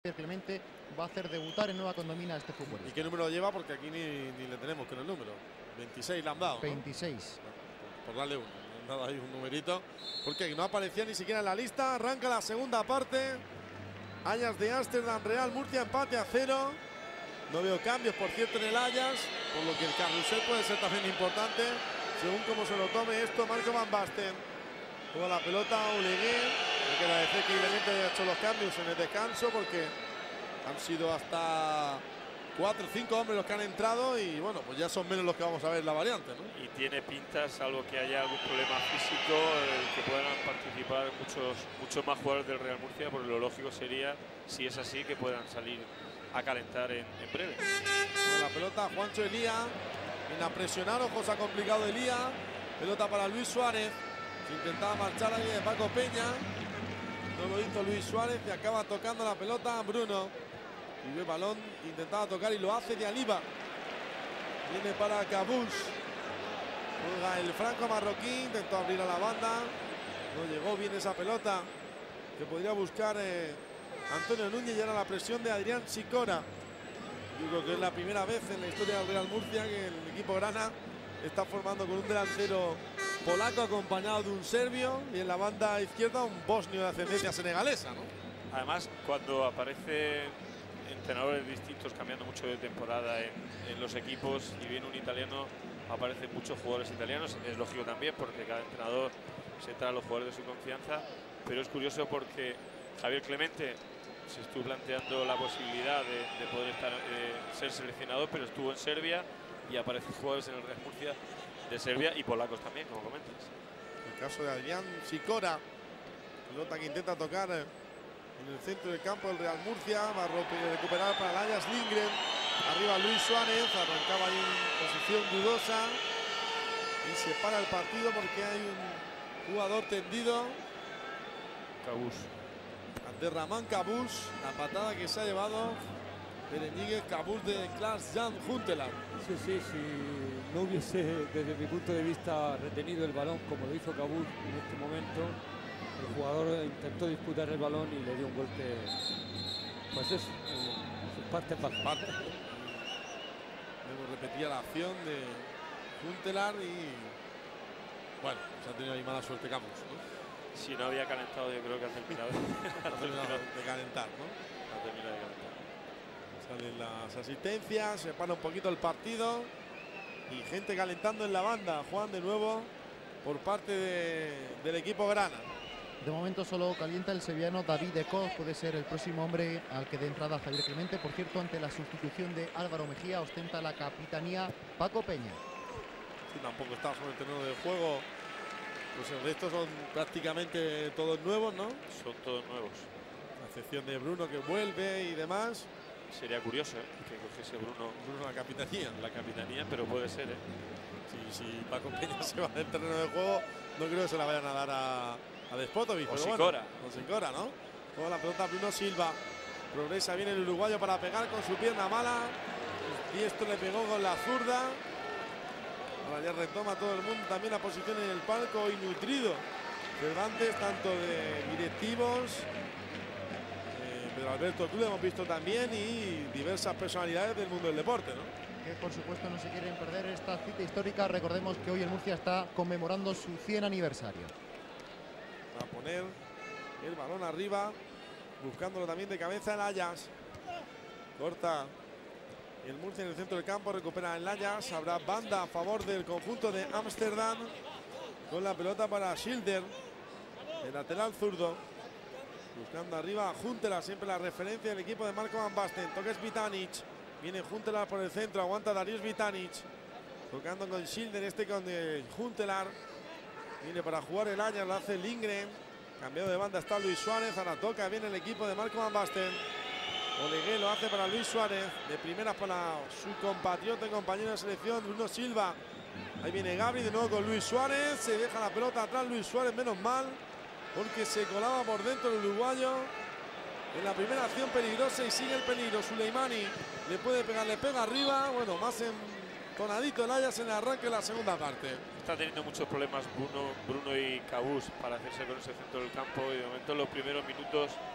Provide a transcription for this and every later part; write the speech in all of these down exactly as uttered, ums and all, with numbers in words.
Javier Clemente va a hacer debutar en Nueva Condomina a este futbolista. ¿Y qué número lleva? Porque aquí ni, ni le tenemos con el número. veintiséis le han dado, ¿no? veintiséis. Por, por darle uno. Le han dado ahí un numerito. Porque no aparecía ni siquiera en la lista. Arranca la segunda parte. Ajax de Ámsterdam, Real Murcia, empate a cero. No veo cambios, por cierto, en el Ajax. Por lo que el carrusel puede ser también importante. Según cómo se lo tome esto, Marco Van Basten. Juega la pelota, Oleguer. Hay que agradecer que Clemente haya hecho los cambios en el descanso porque han sido hasta cuatro o cinco hombres los que han entrado y bueno, pues ya son menos los que vamos a ver la variante, ¿no? Y tiene pinta, salvo que haya algún problema físico, eh, que puedan participar muchos, muchos más jugadores del Real Murcia, porque lo lógico sería, si es así, que puedan salir a calentar en, en breve. Con la pelota, Juancho Elía. Viene a presionar, ojos ha complicado Elía. Pelota para Luis Suárez. Se intentaba marchar ahí de Paco Peña. No lo hizo Luis Suárez y acaba tocando la pelota Bruno. Y ve el balón, intentaba tocar y lo hace de Aliba. Viene para Cabús. Juega el franco marroquí, intentó abrir a la banda. No llegó bien esa pelota que podría buscar eh, Antonio Núñez y ahora la presión de Adrián Sicora. Yo creo que es la primera vez en la historia del Real Murcia que el equipo grana está formando con un delantero polaco acompañado de un serbio y en la banda izquierda un bosnio de ascendencia senegalesa, ¿no? Además, cuando aparecen entrenadores distintos cambiando mucho de temporada en, en los equipos y viene un italiano, aparecen muchos jugadores italianos. Es lógico también porque cada entrenador se trae a los jugadores de su confianza, pero es curioso porque Javier Clemente se estuvo planteando la posibilidad de, de poder estar, eh, ser seleccionado, pero estuvo en Serbia y aparecen jugadores en el Real Murcia de Serbia y polacos también, como comentas. El caso de Adrián Sicora, pelota que intenta tocar en el centro del campo del Real Murcia, va a recuperar para el Ajax Lindgren. Arriba Luis Suárez, arrancaba ahí en posición dudosa y se para el partido porque hay un jugador tendido. Cabús. Abderramán Cabús, la patada que se ha llevado Bereñíguez Cabús de Klaas-Jan Huntelaar. Sí, sí, si no hubiese desde mi punto de vista retenido el balón como lo hizo Cabús en este momento, el jugador intentó disputar el balón y le dio un golpe, pues eso, en sus partes bajas. Luego repetía la acción de Huntelaar y bueno, se ha tenido ahí mala suerte Cabús, ¿no? Si no había calentado, yo creo que ha terminado, ha terminado de calentar, ¿no? Ha terminado de calentar. Salen las asistencias, se para un poquito el partido y gente calentando en la banda. Juan, de nuevo por parte de, del equipo grana. De momento solo calienta el sevillano David de Cos, puede ser el próximo hombre al que dé entrada Javier Clemente. Por cierto, ante la sustitución de Álvaro Mejía ostenta la capitanía Paco Peña. Sí, tampoco está sobre el terreno de juego. Pues el resto son prácticamente todos nuevos, ¿no? Son todos nuevos. A excepción de Bruno que vuelve y demás. Sería curioso, ¿eh?, que cogiese Bruno, Bruno la capitanía. La capitanía, pero puede ser, ¿eh? Si, si Paco Peña se va del terreno de juego, no creo que se la vayan a dar a, a Despotovic. O pero Sicora. Bueno, o Sicora, ¿no? Toda la pelota Bruno Silva. Progresa bien el uruguayo para pegar con su pierna mala. Y esto le pegó con la zurda. Ahora ya retoma todo el mundo también la posición en el palco y nutrido Cervantes, tanto de directivos, eh, Pedro Alberto Cruz hemos visto también y diversas personalidades del mundo del deporte, ¿no? Que por supuesto no se quieren perder esta cita histórica. Recordemos que hoy el Murcia está conmemorando su cien aniversario. Va a poner el balón arriba, buscándolo también de cabeza el Ajax. Corta el Murcia en el centro del campo, recupera el Ajax. Habrá banda a favor del conjunto de Ámsterdam. Con la pelota para Schilder, el lateral zurdo. Buscando arriba a Huntelaar, siempre la referencia del equipo de Marco Van Basten. Toques Vitanic. Viene Huntelaar por el centro, aguanta Darius Vitanic. Tocando con Schilder, este con eh, Huntelaar. Viene para jugar el Ajax, lo hace Lindgren. Cambiado de banda está Luis Suárez. Ahora toca bien el equipo de Marco Van Basten. Oleguer lo hace para Luis Suárez. De primeras para su compatriota y compañero de selección, Bruno Silva. Ahí viene Gabri de nuevo con Luis Suárez. Se deja la pelota atrás Luis Suárez, menos mal, porque se colaba por dentro el uruguayo. En la primera acción peligrosa y sigue el peligro. Suleimani le puede pegar, le pega arriba. Bueno, más entonadito el Ajax en el arranque de la segunda parte. Está teniendo muchos problemas Bruno, Bruno y Cabús para hacerse con ese centro del campo y de momento en los primeros minutos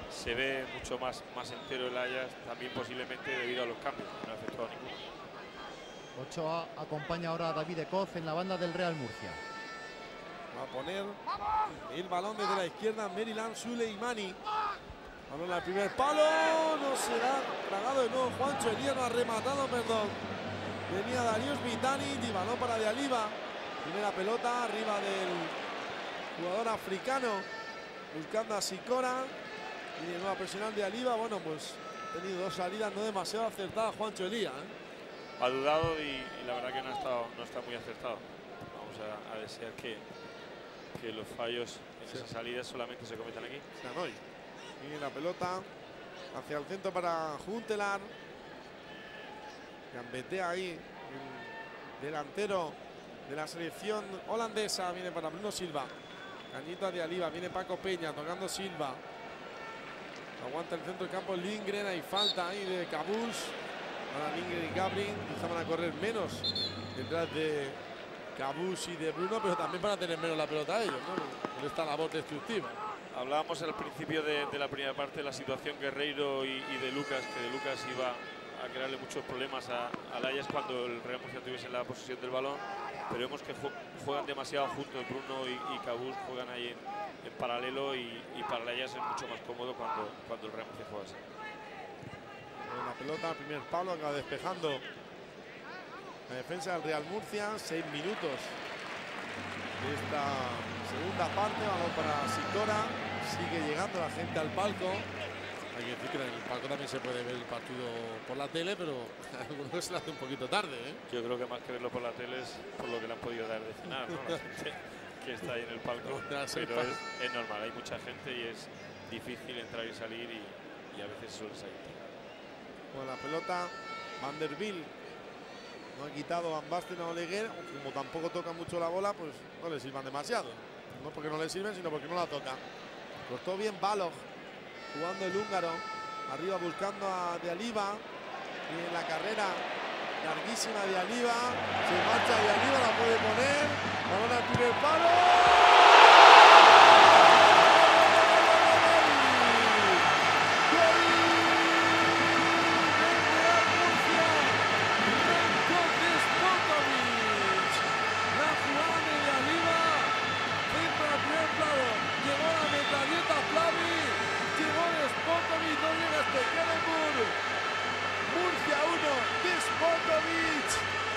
se ve mucho más, más entero el Ajax, también posiblemente debido a los cambios, que no ha afectado a ninguno. Ochoa acompaña ahora a David de Coz en la banda del Real Murcia. Va a poner el balón desde la izquierda Merilan Suleimani. Balón al primer palo, no será tragado de nuevo Juancho Elías, no ha rematado, perdón. Venía Darius Vitani y balón para De Aliva. Primera pelota arriba del jugador africano, buscando a Sicora. Y de nuevo a presionar De Aliva. Bueno, pues ha tenido dos salidas no demasiado acertadas Juancho Elías, ¿eh? Ha dudado y, y la verdad que no, ha estado, no está muy acertado. Vamos a, a desear que, que los fallos en Sí. esas salidas solamente se cometan aquí. Sanoy. Y la pelota hacia el centro para Juntelar. Gambetea ahí el delantero de la selección holandesa. Viene para Bruno Silva. Cañita de Aliva. Viene Paco Peña tocando Silva. Aguanta el centro del campo Lindgren. Hay falta ahí de Cabús. Ahora Lindgren y Gabriel empezaban a correr menos detrás de Cabús y de Bruno, pero también para tener menos la pelota ellos, ¿no? Con esta labor destructiva. Hablábamos al principio de, de la primera parte de la situación Guerreiro y, y de Lucas, que de Lucas iba a crearle muchos problemas a, al Ajax cuando el Real Murcia tuviese la posesión del balón, pero vemos que juegan demasiado juntos Bruno y, y Cabús, juegan ahí en, en paralelo y, y para el Ajax es mucho más cómodo cuando, cuando el Real Murcia juega así. La pelota, primer palo, acaba despejando la defensa del Real Murcia. Seis minutos de esta segunda parte. Balón para Sicora. Sigue llegando la gente al palco. Hay que decir que en el palco también se puede ver el partido por la tele, pero a algunos se le hace un poquito tarde, ¿eh? Yo creo que más que verlo por la tele es por lo que le han podido dar de cenar, ¿no? La gente que está ahí en el palco. Pero es, es normal, hay mucha gente y es difícil entrar y salir y, y a veces suele salir. Con la pelota, Van der Biel no ha quitado Van Basten a Oleguer. Como tampoco toca mucho la bola, pues no le sirvan demasiado. No porque no le sirven, sino porque no la toca. Cortó bien Balog, jugando el húngaro. Arriba buscando a De Aliva. Y en la carrera larguísima de Aliva. Se marcha De Aliva, la puede poner. Balón al primer palo. Murcia uno, Despotovic,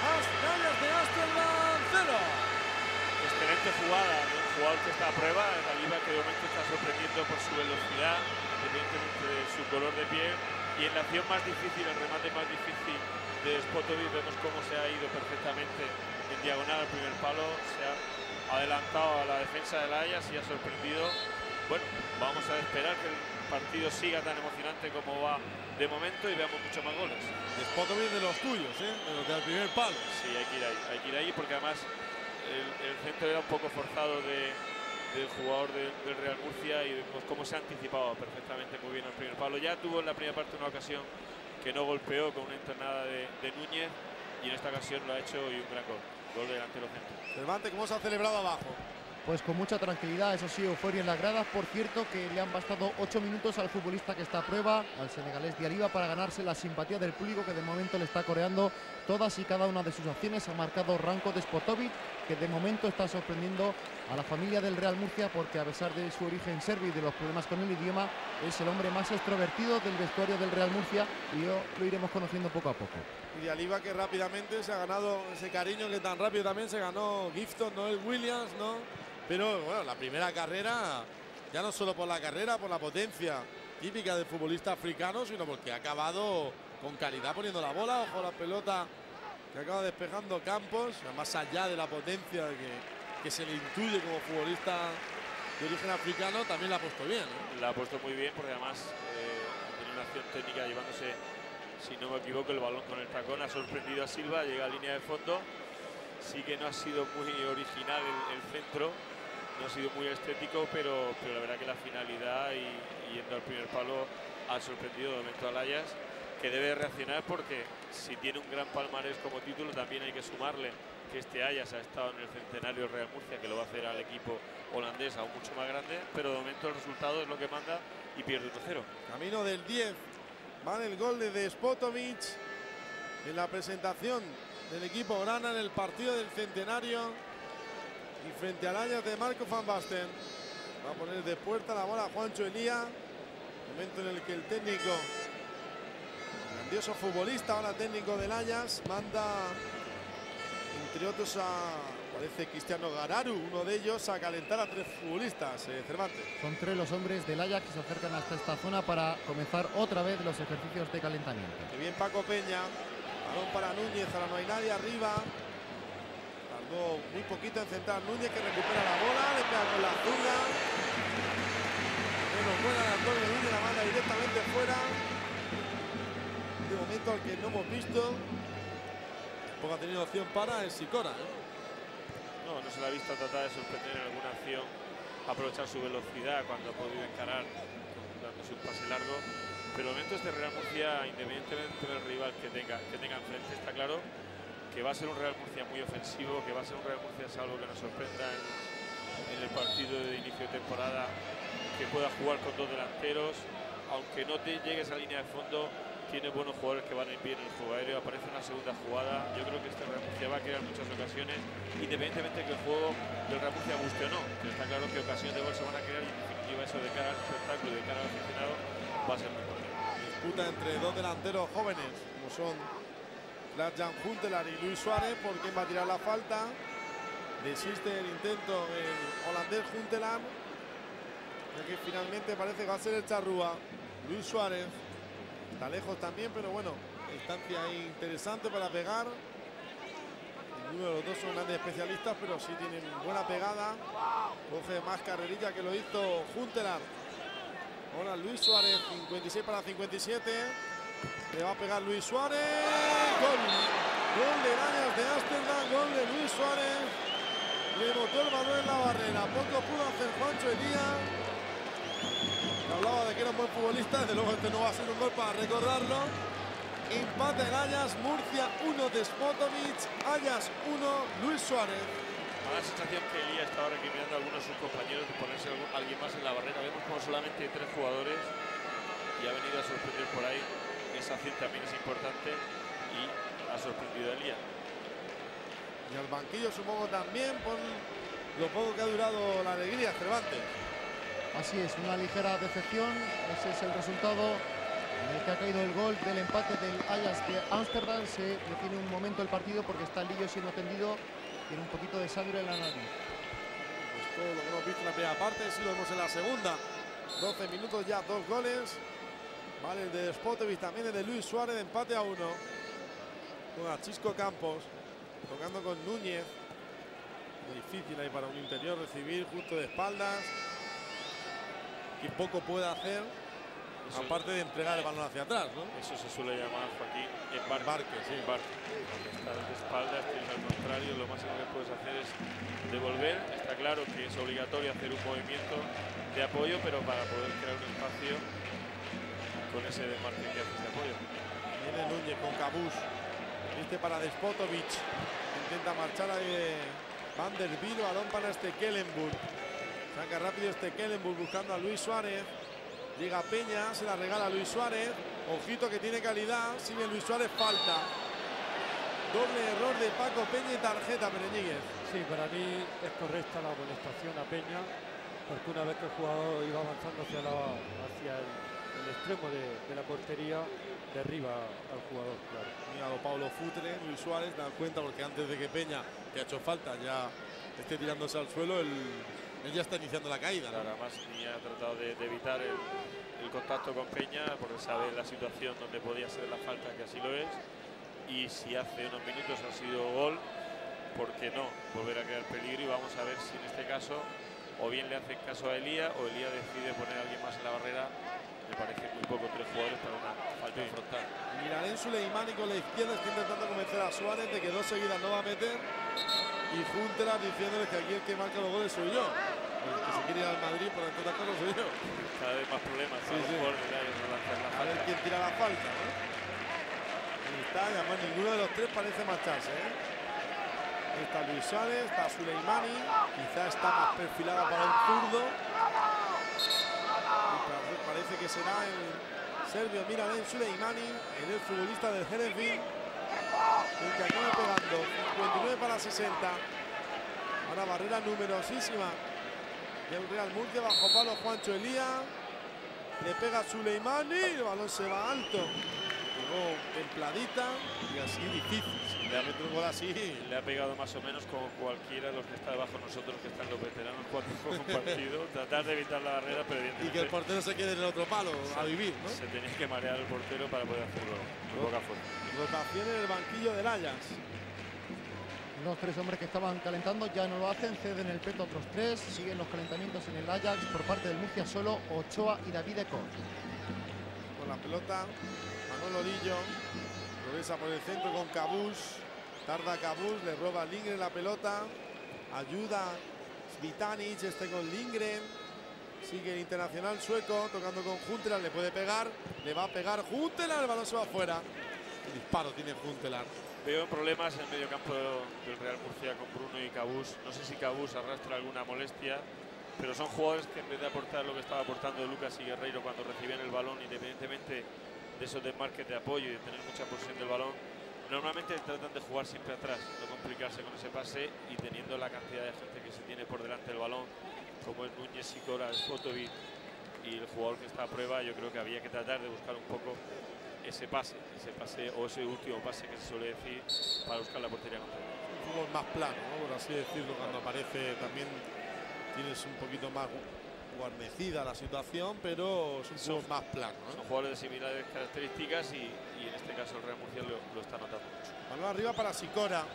Ajax de Ámsterdam cero. Excelente jugada de un jugador que está a prueba, De Aliva, que de momento está sorprendiendo por su velocidad, independientemente de su color de piel. Y en la acción más difícil, el remate más difícil de Despotovic, vemos cómo se ha ido perfectamente en diagonal al primer palo, se ha adelantado a la defensa del Ajax y ha sorprendido. Bueno, vamos a esperar que el partido siga tan emocionante como va de momento y veamos muchos más goles. Despotovic de los tuyos, ¿eh? De los del primer palo. Sí, hay que ir ahí, hay que ir ahí porque además el, el centro era un poco forzado de, del jugador de, del Real Murcia y vemos cómo se ha anticipado perfectamente muy bien al primer palo. Ya tuvo en la primera parte una ocasión que no golpeó con una entornada de, de Núñez y en esta ocasión lo ha hecho y un gran gol, gol de delantero centro. Cervantes, ¿cómo se ha celebrado abajo? Pues con mucha tranquilidad, eso sí, euforia en las gradas. Por cierto, que le han bastado ocho minutos al futbolista que está a prueba, al senegalés De Aliva, para ganarse la simpatía del público que de momento le está coreando todas y cada una de sus acciones. Ha marcado Ranko Despotovic, que de momento está sorprendiendo a la familia del Real Murcia porque a pesar de su origen serbio y de los problemas con el idioma, es el hombre más extrovertido del vestuario del Real Murcia y yo lo iremos conociendo poco a poco. Y De Aliva, que rápidamente se ha ganado ese cariño que tan rápido también se ganó Gifton, Noel Williams, ¿no? Pero bueno, la primera carrera, ya no solo por la carrera, por la potencia típica del futbolista africano, sino porque ha acabado con calidad poniendo la bola. Ojo la pelota que acaba despejando Campos, más allá de la potencia que, que se le intuye como futbolista de origen africano, también la ha puesto bien, ¿eh? La ha puesto muy bien porque además eh, ha tenido una acción técnica llevándose, si no me equivoco, el balón con el tacón. Ha sorprendido a Silva, llega a línea de fondo. Sí que no ha sido muy original el, el centro, no ha sido muy estético, pero, pero la verdad que la finalidad y, y yendo al primer palo ha sorprendido de momento al Ajax, que debe reaccionar porque si tiene un gran palmarés como título también hay que sumarle que este Ajax ha estado en el centenario Real Murcia, que lo va a hacer al equipo holandés aún mucho más grande, pero de momento el resultado es lo que manda y pierde uno cero. Camino del diez. Vale el gol de Despotovic en la presentación del equipo grana en el partido del centenario. Y frente al Ajax de Marco van Basten. Va a poner de puerta la bola Juancho Elía. Momento en el que el técnico, grandioso futbolista, ahora técnico del Ajax, manda entre otros a, parece Cristiano Gararu, uno de ellos, a calentar a tres futbolistas, eh, Cervantes. Son tres los hombres del Ajax que se acercan hasta esta zona para comenzar otra vez los ejercicios de calentamiento. Que bien Paco Peña, balón para Núñez, ahora no hay nadie arriba. Tardó muy poquito en centrar Núñez, que recupera la bola, le pega con la zurda. Bueno, juega Antonio Núñez, la manda directamente fuera. De momento al que no hemos visto, tampoco ha tenido opción para el Sicora, ¿eh? No, no se le ha visto tratar de sorprender en alguna acción, aprovechar su velocidad cuando ha podido encarar dándose un pase largo. Pero de momento este Real Murcia, independientemente del rival que tenga, que tenga enfrente, está claro que va a ser un Real Murcia muy ofensivo, que va a ser un Real Murcia, salvo que nos sorprenda en, en el partido de inicio de temporada, que pueda jugar con dos delanteros, aunque no te llegues a línea de fondo. Tiene buenos jugadores que van a ir bien en el juego aéreo. Aparece una segunda jugada. Yo creo que este Real Murcia va a crear muchas ocasiones, independientemente de que el juego del Real Murcia guste o no. Pero está claro que ocasiones de gol se van a crear y en definitiva eso de cara al espectáculo y de cara al aficionado va a ser muy importante. Disputa entre dos delanteros jóvenes, como son Jan Huntelaar y Luis Suárez, por quién va a tirar la falta. Desiste el intento el holandés Huntelaar, ya que finalmente parece que va a ser el charrúa. Luis Suárez está lejos también, pero bueno, distancia ahí interesante para pegar. Ninguno de los dos son grandes especialistas, pero sí tienen buena pegada. Coge más carrerilla que lo hizo Huntelaar. Ahora Luis Suárez, cincuenta y seis para cincuenta y siete. Le va a pegar Luis Suárez. Gol. Gol de Ajax de Ámsterdam. Gol de Luis Suárez. Le botó el balón en la barrera. Poco pudo hacer Juancho Elía. Hablaba de que era un buen futbolista, desde luego este no va a ser un gol para recordarlo. Empate el Ajax, Murcia uno, Despotovic, Ajax uno, Luis Suárez. Me da la sensación que Elía estaba recriminando a algunos de sus compañeros de ponerse algún, alguien más en la barrera. Vemos como solamente hay tres jugadores y ha venido a sorprender por ahí. Esa acción también es importante y ha sorprendido a Elía. Y al banquillo supongo también por lo poco que ha durado la alegría, Cervantes. Así es, una ligera decepción. Ese es el resultado en el que ha caído el gol del empate del Ajax de Ámsterdam. Se detiene un momento el partido porque está el Lillo siendo atendido. Tiene un poquito de sangre en la nariz. Pues todo lo que hemos visto en la primera parte, sí lo vemos en la segunda. doce minutos ya, dos goles. Vale, el de Despotovic, también el de Luis Suárez, empate a uno. Juega Chisco Campos, tocando con Núñez. Muy difícil ahí para un interior recibir justo de espaldas. Y poco puede hacer, eso, aparte de entregar el balón hacia atrás, ¿no? Eso se suele llamar, Joaquín, embarque. Embarque, sí. Embarque. Cuando estás de espaldas, tienes al contrario, lo máximo que puedes hacer es devolver. Está claro que es obligatorio hacer un movimiento de apoyo, pero para poder crear un espacio con ese desmarque que haces de apoyo. Viene Núñez con Cabús. Viste para Despotovic. Intenta marchar ahí de Van der Biel, balón para este Kellenburg. Saca rápido este Kellenburg buscando a Luis Suárez. Llega Peña, se la regala a Luis Suárez. Ojito que tiene calidad. Sigue Luis Suárez, falta. Doble error de Paco Peña y tarjeta, Mereñíguez. Sí, para mí es correcta la amonestación a Peña, porque una vez que el jugador iba avanzando hacia, la, hacia el, el extremo de, de la portería, derriba al jugador, claro. Mira a Pablo Futre, Luis Suárez, da cuenta porque antes de que Peña, que ha hecho falta, ya esté tirándose al suelo, el Él ya está iniciando la caída, ¿no? Claro, además ni ha tratado de, de evitar el, el contacto con Peña porque sabe la situación donde podía ser la falta, que así lo es. Y si hace unos minutos ha sido gol, ¿por qué no volver a crear peligro? Y vamos a ver si en este caso o bien le hacen caso a Elía o Elía decide poner a alguien más en la barrera. Me parece muy poco tres jugadores para una falta sí. frontal. Miralén Suleimani con la izquierda está intentando convencer a Suárez de que dos seguidas no va a meter. Y Huntelaar diciéndole que aquí el que marca los goles soy yo. El que se quiere ir al Madrid, por entre otras cosas, soy yo. Cada vez más problemas. Sí, sí. Por no lanzar la a ver quién tira la falta, ¿no? Ahí está, y además ninguno de los tres parece marcharse, ¿eh? Ahí está Luis Suárez, está Suleimani. Quizá está más perfilada para un zurdo. Y parece que será el serbio Miralem Suleimani, el ex futbolista del Jerezvín, el que acaba pegando cincuenta y nueve para sesenta. Ahora barrera numerosísima del Real Murcia, bajo palo Juancho Elía, le pega Suleimani, el balón se va alto, llegó templadita y así difícil. Si le mete un gol así, le ha pegado más o menos como cualquiera de los que está debajo de nosotros, que están los veteranos cuando juegan un partido, tratar de evitar la barrera, pero evidentemente, y que el portero se quede en el otro palo se, a vivir, ¿no? Se tenía que marear el portero para poder hacerlo con poca fuerza. Rotación en el banquillo del Ajax. Los tres hombres que estaban calentando ya no lo hacen, ceden el peto a otros tres, siguen los calentamientos en el Ajax por parte del Murcia, solo Ochoa y David Ecor. Con la pelota, Manolo Lillo, regresa por el centro con Cabús, tarda Cabús, le roba Lindgren la pelota, ayuda Svitanic, este con Lindgren, sigue el internacional sueco, tocando con Huntelaar, le puede pegar, le va a pegar Huntelaar, el balón se va afuera. El disparo tiene Huntelaar. Veo problemas en el medio campo del Real Murcia con Bruno y Cabús. No sé si Cabús arrastra alguna molestia, pero son jugadores que en vez de aportar lo que estaba aportando Lucas y Guerreiro cuando recibían el balón, independientemente de esos desmarques de apoyo y de tener mucha posesión del balón, normalmente tratan de jugar siempre atrás, no complicarse con ese pase, y teniendo la cantidad de gente que se tiene por delante del balón, como es Núñez, Sicora, Spotovic y el jugador que está a prueba, yo creo que había que tratar de buscar un poco ese pase, ese pase o ese último pase que se suele decir para buscar la portería contraria. Un fútbol más plano, ¿no? Por así decirlo, cuando aparece también tienes un poquito más guarnecida la situación, pero es un son, fútbol más plano, ¿no? Son jugadores de similares características y, y en este caso el Real Murcia lo, lo está notando mucho. Balón arriba para Sicora.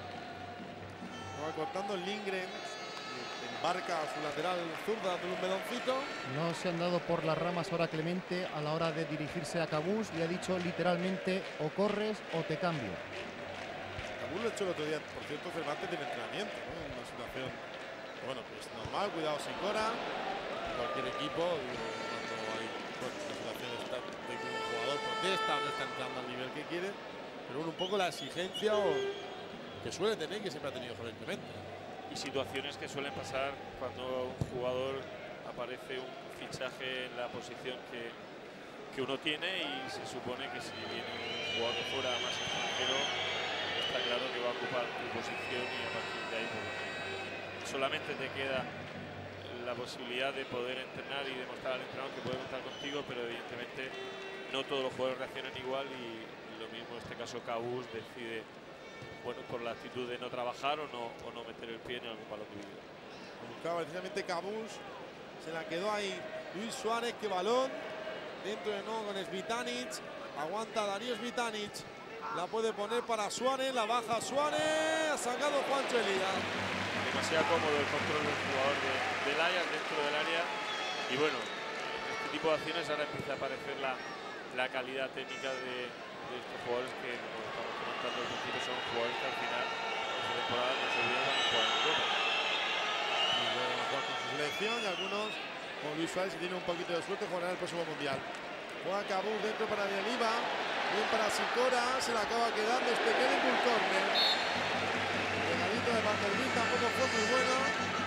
Va cortando Lindgren. Embarca a su lateral zurda dándole un meloncito. No se han dado por las ramas ahora Clemente a la hora de dirigirse a Cabús. Le ha dicho literalmente o corres o te cambio. Cabús lo ha hecho el otro día, por cierto, Cervantes del entrenamiento, ¿no? En una situación, bueno, pues normal, cuidado Sicora. Cualquier equipo, cuando hay bueno, una situación de que un jugador protesta o no está entrando al nivel que quiere, pero bueno, un poco la exigencia o, que suele tener y que siempre ha tenido frecuentemente. Y situaciones que suelen pasar cuando un jugador aparece un fichaje en la posición que, que uno tiene, y se supone que si viene un jugador de fuera más extranjero, está claro que va a ocupar tu posición, y a partir de ahí pues, solamente te queda la posibilidad de poder entrenar y demostrar al entrenador que puede contar contigo, pero evidentemente no todos los jugadores reaccionan igual, y lo mismo en este caso Cabús decide, bueno, por la actitud de no trabajar o no, o no meter el pie en algún balón dividido. Buscaba precisamente Cabús, se la quedó ahí Luis Suárez, que balón dentro de nuevo con Svitanic, aguanta Darío Svitanic, la puede poner para Suárez, la baja Suárez, ha sacado Juancho Elía. Demasiado cómodo el control del jugador de, del Ajax dentro del área, y bueno, en este tipo de acciones ahora empieza a aparecer la, la calidad técnica de, de estos jugadores que, como estamos comentando al principio, son jugadores que al final de esta temporada no se olvidan de jugar en Europa. Y luego jugar con su selección, y algunos, como Luis Suárez, si tiene un poquito de suerte, jugarán el próximo mundial. Juega Cabús dentro para Dialiva, bien para Sicora, se la acaba quedando este Kevin Bull corner. Regalito de Vanderbilt tampoco fue muy bueno.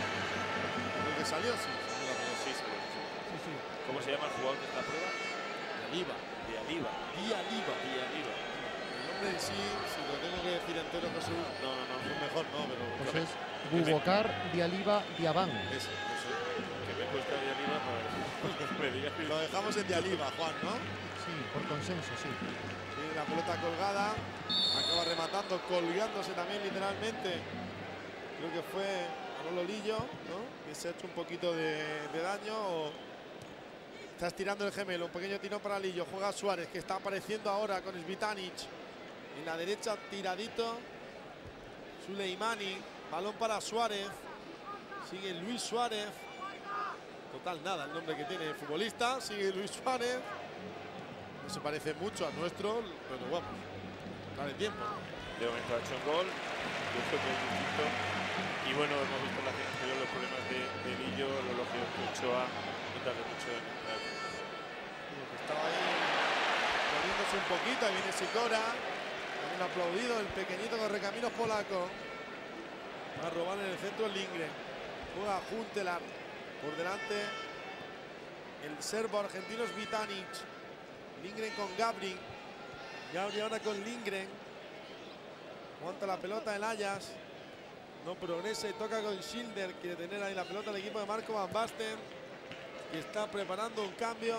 El que salió, sí. Sí, sí, sí. Sí, sí. ¿Cómo se llama el jugador que está a prueba? Dialiva. Dialiva. Dialiva. Dialiva. El nombre en sí, si lo tengo que decir entero, Jesús, No, no, no. es mejor no, pero Pues es Boubacar Dialiva Diabán. eso, eso. Que me cuesta Dialiva para que me digas. Lo dejamos en Dialiva, Juan, ¿no? Sí, por consenso, sí. Sí, la pelota colgada, acaba rematando, colgándose también literalmente. Creo que fue Manolo Lillo, ¿no? Que se ha hecho un poquito de, de daño. O está estirando el gemelo, un pequeño tirón para Lillo. Juega Suárez, que está apareciendo ahora con Svitanic. En la derecha, tiradito. Suleimani, balón para Suárez. Sigue Luis Suárez. Total, nada el nombre que tiene el futbolista. Sigue Luis Suárez. No se parece mucho a nuestro, pero vamos, dale tiempo. De momento ha hecho un gol, yo creo que es distinto. Y bueno, hemos visto en la final anterior los problemas de, de Lillo, lo lógico que Ochoa no tarde mucho en entrar. Estaba ahí moviéndose un poquito, ahí viene Sicora, también aplaudido el pequeñito correcaminos polaco. Va a robar en el centro el Lindgren. Juega Huntelaar por delante el serbo argentino Svitanic. Lindgren con Gabri. Gabri ahora con Lindgren. Aguanta la pelota el Ajax. No progresa y toca con Schilder. Quiere tener ahí la pelota el equipo de Marco Van Basten, que está preparando un cambio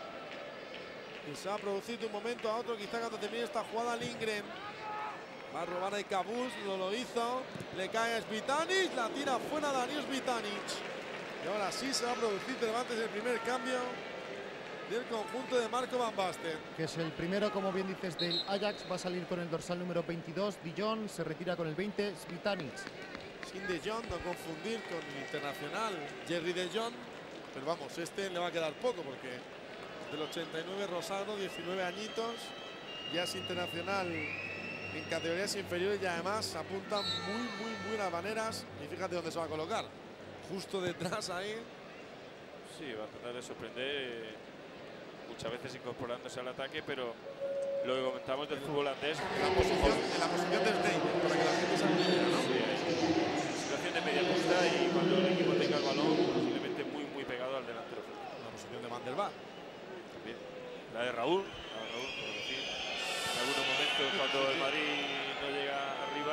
que se va a producir de un momento a otro. Quizá cuando termine esta jugada Lindgren va a robar a Cabús. No lo hizo. Le cae a Svitanic. La tira fuera Daniel Svitanic. Y ahora sí se va a producir Cervantes el primer cambio del conjunto de Marco Van Basten. Que es el primero, como bien dices, del Ajax. Va a salir con el dorsal número veintidós, Dijon. Se retira con el veinte, Svitanic. Sin De Jong, no confundir con el internacional Jerry De Jong. Pero vamos, este le va a quedar poco porque del ochenta y nueve Rosado, diecinueve añitos. Ya es internacional en categorías inferiores y además apunta muy, muy buenas maneras. Y fíjate dónde se va a colocar. Justo detrás ahí. Sí, va a tratar de sorprender, eh, muchas veces incorporándose al ataque, pero lo que comentamos del fútbol holandés. En la posición, en la posición del Neymar, para que la gente se entienda, ¿no? Sí, hay situación de media punta y cuando el equipo tenga el balón, posiblemente muy, muy pegado al delantero. La posición de Van der Vaart. También. La de Raúl, la de Raúl, por decir. En algunos momentos, cuando el Madrid no llega arriba.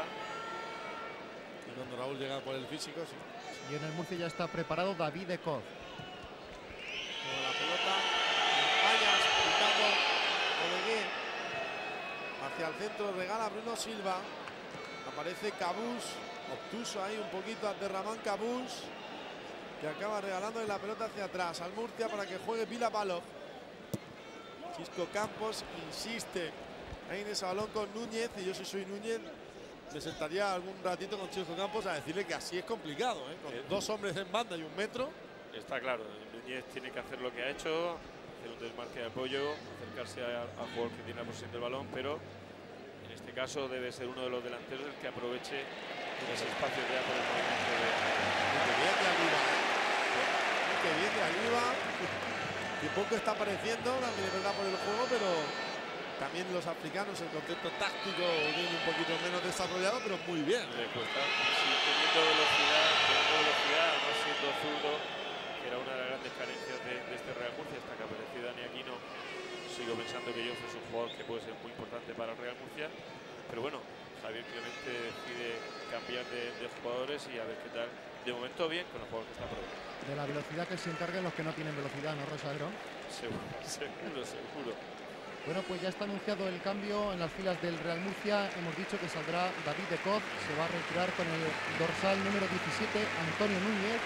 Y cuando Raúl llega por el físico, sí. Y en el Murcia ya está preparado David de Coz. Con la pelota, Ajax picando Oleguer hacia el centro, regala Bruno Silva. Aparece Cabús, obtuso ahí un poquito ante Ramán Cabús, que acaba regalándole la pelota hacia atrás al Murcia para que juegue Vila Palov. Chisco Campos insiste ahí en ese balón con Núñez, y yo si soy Núñez me sentaría algún ratito con Chisco Campos a decirle que así es complicado, ¿eh? Con Eh. dos hombres en banda y un metro. Está claro, Núñez tiene que hacer lo que ha hecho, hacer un desmarque de apoyo, acercarse al jugador que tiene la posesión del balón, pero en este caso debe ser uno de los delanteros el que aproveche ese espacio que da por el movimiento de... Muy bien de arriba, ¿eh? Muy bien de arriba. Que poco está apareciendo, también es verdad por el juego, pero también los africanos el concepto táctico viene un poquito menos desarrollado, pero muy bien. Le cuesta, sí, teniendo velocidad, teniendo velocidad, no siendo zurdo, que era una de las grandes carencias de, de este Real Murcia, hasta que apareció Dani Aquino. Sigo pensando que Joff es un jugador que puede ser muy importante para el Real Murcia, pero bueno, Javier Clemente decide cambiar de, de jugadores y a ver qué tal. De momento bien con los jugadores que está probando. De la velocidad que se encarguen los que no tienen velocidad, ¿no, Rosadero? Seguro, seguro, seguro. Bueno, pues ya está anunciado el cambio en las filas del Real Murcia. Hemos dicho que saldrá David de Coz, se va a retirar con el dorsal número diecisiete, Antonio Núñez.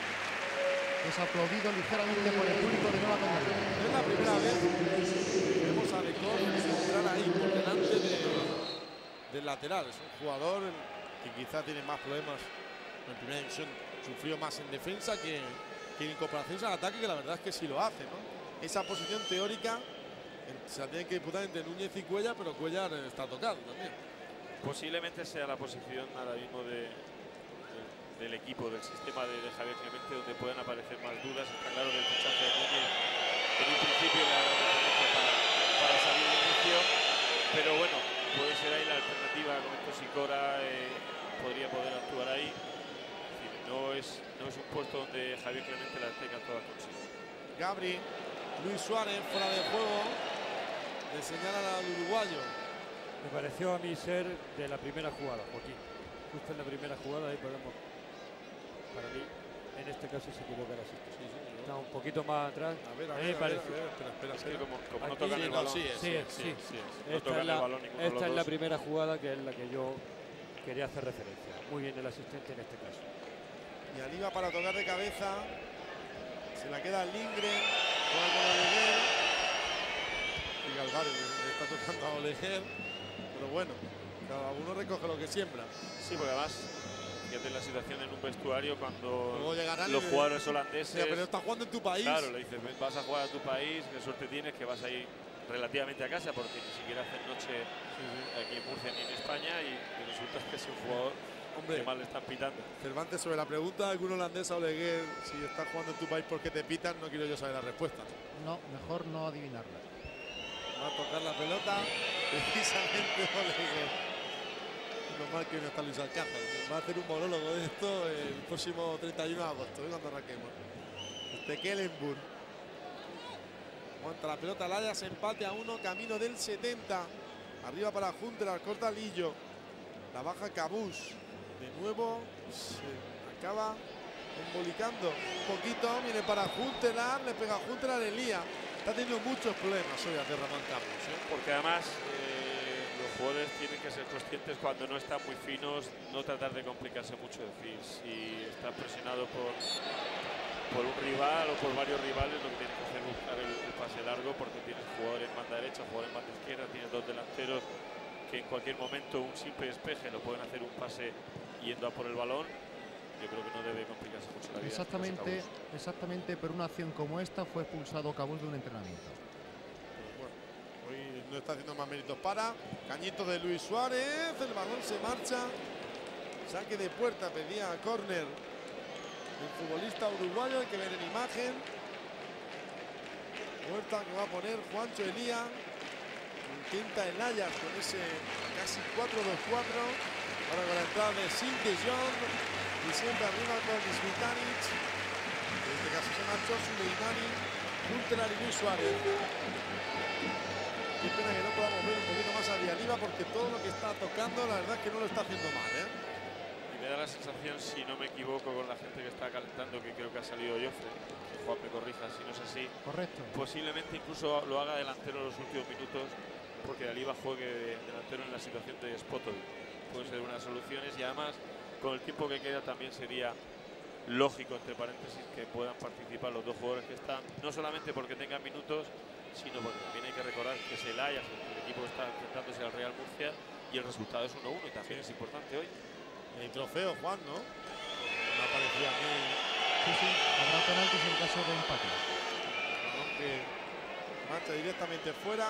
Es aplaudido ligeramente por el público de Nueva Canaria. Es la primera vez que vemos a De Coz entrar ahí por delante de, del lateral. Es un jugador que quizá tiene más problemas en primera división, sufrió más en defensa que, que en incorporaciones al ataque, que la verdad es que sí lo hace, ¿no? Esa posición teórica se la tiene que disputar entre Núñez y Cuellar, pero Cuellar está tocado también. Posiblemente sea la posición ahora mismo de, de, del equipo, del sistema de, de Javier Clemente, donde puedan aparecer más dudas. Está claro que el fichaje de Núñez en un principio era la referencia para, para salir de inicio, pero bueno, puede ser ahí la alternativa. Con esto Sicora eh, podría poder actuar ahí. Es decir, no es, no es un puesto donde Javier Clemente las tenga todas consigo. Gabri, Luis Suárez fuera de juego, le señalan al uruguayo. Me pareció a mí ser de la primera jugada, Joaquín. Justo en la primera jugada ahí podemos, para mí, en este caso se equivoca el asistente. Sí, sí, yo- Está un poquito más atrás. A ver, a A mí ver, me a ver, pareció. a ver, espera, espera, Es que espera. como, como no Aquí tocan sí, el no, balón, sí es, Sí, sí, sí. sí es. no Esta tocan es la, el balón ninguno de los esta es la dos. primera jugada que es la que yo quería hacer referencia. Muy bien el asistente en este caso. Y Aliva para tocar de cabeza. Se la queda Lindgren. Juega con Oleguer. Y Galvario le está tocando a Oleguer. Pero bueno, cada uno recoge lo que siembra. Sí, porque además, fíjate la situación en un vestuario cuando Luego llegarán los y- jugadores holandeses. Sí, pero estás jugando en tu país. Claro, le dices, "Ven, vas a jugar a tu país, qué suerte tienes que vas a ir relativamente a casa, porque ni siquiera hacen noche aquí en Murcia ni en España, y, y resulta que es un jugador Hombre, que mal le están pitando. Cervantes, sobre la pregunta de algún holandés a Oleguer, si estás jugando en tu país porque te pitan, no quiero yo saber la respuesta. No, mejor no adivinarla. Va a tocar la pelota precisamente Oleguer. Normal que no está Luis Alcázar. Va a hacer un monólogo de esto el próximo treinta y uno de agosto, ¿eh? Cuando arranquemos. Este Kellenburg. Aguanta la pelota el Ajax, empate a uno, camino del setenta. Arriba para Huntelaar, corta Lillo. La baja Cabús. De nuevo se acaba embolicando un poquito. Viene para Huntelaar, le pega a Huntelaar, le lía. Está teniendo muchos problemas hoy a Ramón Cabús, ¿eh? Porque además eh, los jugadores tienen que ser conscientes cuando no están muy finos, no tratar de complicarse mucho. Es decir, si está presionado por, por un rival o por varios rivales, lo que tiene que hacer es buscar el, el pase largo, porque tienes jugadores en banda derecha, jugadores en banda izquierda, tienes dos delanteros que en cualquier momento un simple despeje lo pueden hacer un pase yendo a por el balón. Yo creo que no debe complicarse mucho la vida. Exactamente, exactamente, pero una acción como esta fue expulsado Cabús de un entrenamiento. Pues bueno, hoy no está haciendo más méritos para. Cañito de Luis Suárez, el balón se marcha. Saque de puerta, pedía a córner el futbolista uruguayo, el que ven en imagen. Puerta que va a poner Juancho Elía. Intenta el Ajax con ese casi cuatro dos cuatro. Ahora con la entrada de Sint de Jong. Y siempre arriba con Svitanic. En este caso se marchó Suleimani, Huntelaar y Luis Suárez. Qué pena que no podamos ver un poquito más a Dialiva, porque todo lo que está tocando, la verdad es que no lo está haciendo mal, ¿eh? Y me da la sensación, si no me equivoco, con la gente que está calentando, que creo que ha salido Joffre, que Juan me corrija si no es así. Correcto. Posiblemente incluso lo haga delantero en los últimos minutos, porque Dialiva juegue de delantero en la situación de Spotovic. Puede ser unas soluciones, y además con el tiempo que queda también sería lógico, entre paréntesis, que puedan participar los dos jugadores que están, no solamente porque tengan minutos, sino porque también hay que recordar que es el Ajax, el equipo está enfrentándose al Real Murcia y el resultado es uno uno, y también es importante hoy. El trofeo, Juan, ¿no? Me ha parecido a mí. Sí, sí, habrá penaltis en caso de empate. Balón que marcha directamente fuera.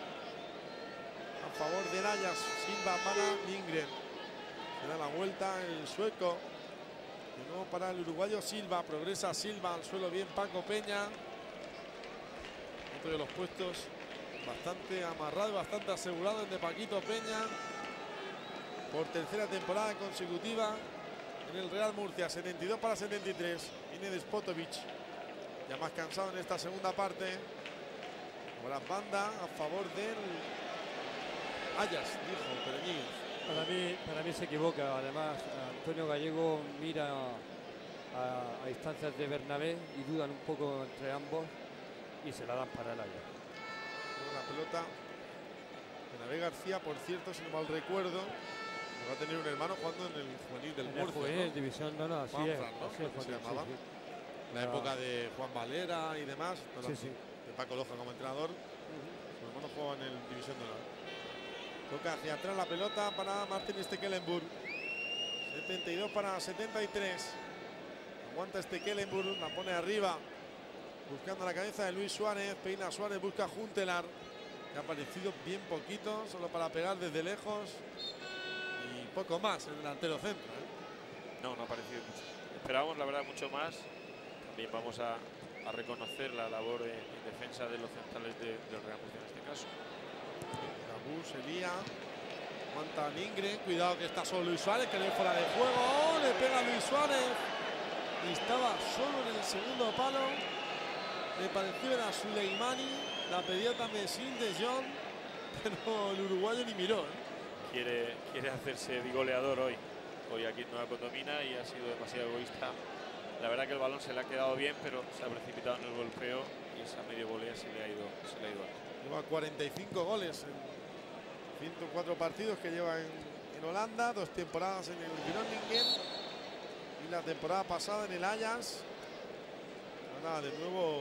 A favor del Ajax, Silva para Lindgren. Se da la vuelta el sueco. De nuevo para el uruguayo Silva. Progresa Silva al suelo bien Paco Peña. Otro de los puestos bastante amarrado, bastante asegurado el de Paquito Peña. Por tercera temporada consecutiva en el Real Murcia. setenta y dos para setenta y tres. Viene de Spotovic. Ya más cansado en esta segunda parte. Ahora banda a favor del Ajax, dijo Pereñíguez. Para mí, para mí se equivoca. Además, Antonio Gallego mira a, a instancias de Bernabé y dudan un poco entre ambos y se la dan para el Ajax. La pelota Bernabé García, por cierto, si no mal recuerdo, va a tener un hermano jugando en el juvenil del En el Murcia, juvenil, ¿no? división, no, no, así es. Juanfran, ¿no? Así es, Creo que se Juan, llamaba. sí, sí. La Ah. época de Juan Valera y demás. no Sí, la- sí. De Paco Loja como entrenador. Su hermano jugaba en el división de honor. Toca hacia atrás la pelota para Martín Stekelenburg. setenta y dos para setenta y tres. Aguanta Stekelenburg, la pone arriba. Buscando la cabeza de Luis Suárez. Peina Suárez, busca a Huntelaar, que ha aparecido bien poquito, solo para pegar desde lejos. Y poco más en el delantero centro, ¿eh? No, no ha parecido mucho. Esperábamos, la verdad, mucho más. También vamos a, a reconocer la labor en, en defensa de los centrales de, del Real Murcia en este caso. Cabús, Elía. Aguanta Lindgren. Cuidado que está solo Luis Suárez, que le fuera de juego. ¡Oh! Le pega a Luis Suárez. Y estaba solo en el segundo palo. Le pareció era Suleimani. La pedía también Sint de Jong. Pero el uruguayo ni miró, ¿eh? Quiere, quiere hacerse goleador hoy. Hoy aquí en Nueva Condomina y ha sido demasiado egoísta. La verdad que el balón se le ha quedado bien, pero se ha precipitado en el golpeo y esa medio volea se le ha ido, se le ha ido alto. Lleva cuarenta y cinco goles en ciento cuatro partidos que lleva en, en Holanda. Dos temporadas en el Groningen y la temporada pasada en el Ajax. Nada, de nuevo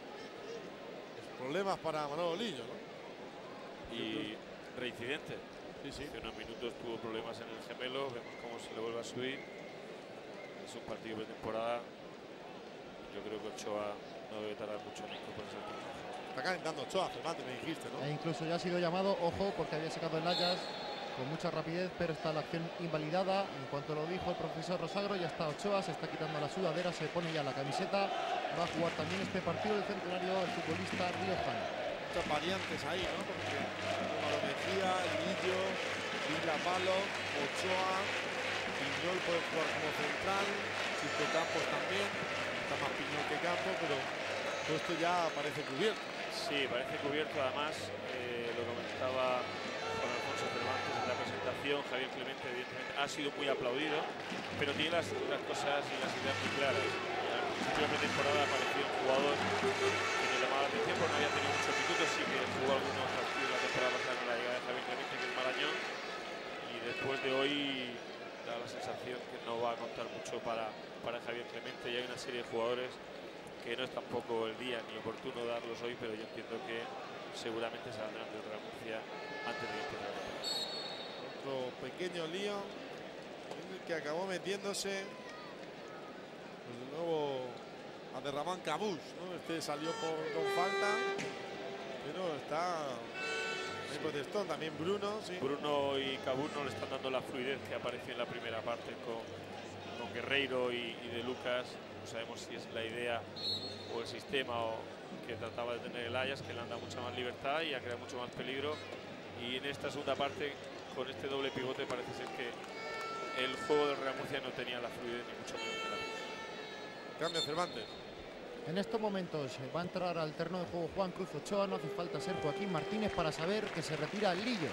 pues, problemas para Manolo Lillo, ¿no? Y reincidente. Sí, sí. Hace unos minutos tuvo problemas en el gemelo, vemos cómo se le vuelve a subir. Es un partido de temporada. Yo creo que Ochoa no debe tardar mucho en incorporarse al equipo. Está calentando Ochoa, Fernández, me dijiste, ¿no? E incluso ya ha sido llamado, ojo, porque había sacado el Ajax con mucha rapidez, pero está la acción invalidada. En cuanto lo dijo el profesor Rosagro, ya está Ochoa, se está quitando la sudadera, se pone ya la camiseta. Va a jugar también este partido del centenario el futbolista riojano. Muchas variantes ahí, ¿no? Porque Álvaro Mejía, Lillo, Villa Palo, Ochoa, Piñol puede jugar como central, Chico Campos también, está más Piñol que Campos, pero todo esto ya parece cubierto. Sí, parece cubierto. Además, eh, lo comentaba Juan Alfonso Cervantes en la presentación. Javier Clemente, evidentemente, ha sido muy aplaudido, pero tiene las, las cosas y las ideas muy claras. Al principio de temporada apareció un jugador que me llamaba la atención porque no había tenido muchos minutos, sí que jugó algunos partidos la temporada pasada con la llegada de Javier Clemente, que es Marañón, y después de hoy da la sensación que no va a contar mucho para, para Javier Clemente. Y hay una serie de jugadores que no es tampoco el día ni oportuno darlos hoy, pero yo entiendo que seguramente saldrán de Real Murcia antes de que empiece la temporada. Otro pequeño lío en el que acabó metiéndose pues de nuevo a Derramán Cabús, ¿no? Este salió por, con falta, pero está en protestón. También Bruno, sí. Bruno y Cabús no le están dando la fluidez que apareció en la primera parte con, con Guerreiro y, y de Lucas. No sabemos si es la idea o el sistema o que trataba de tener el Ajax, que le han dado mucha más libertad y ha creado mucho más peligro. Y en esta segunda parte, con este doble pivote, parece ser que el juego del Real Murcia no tenía la fluidez ni mucho menos. Cambio Cervantes. En estos momentos va a entrar al terreno de juego Juan Cruz Ochoa. No hace falta ser Joaquín Martínez para saber que se retira el Lillo.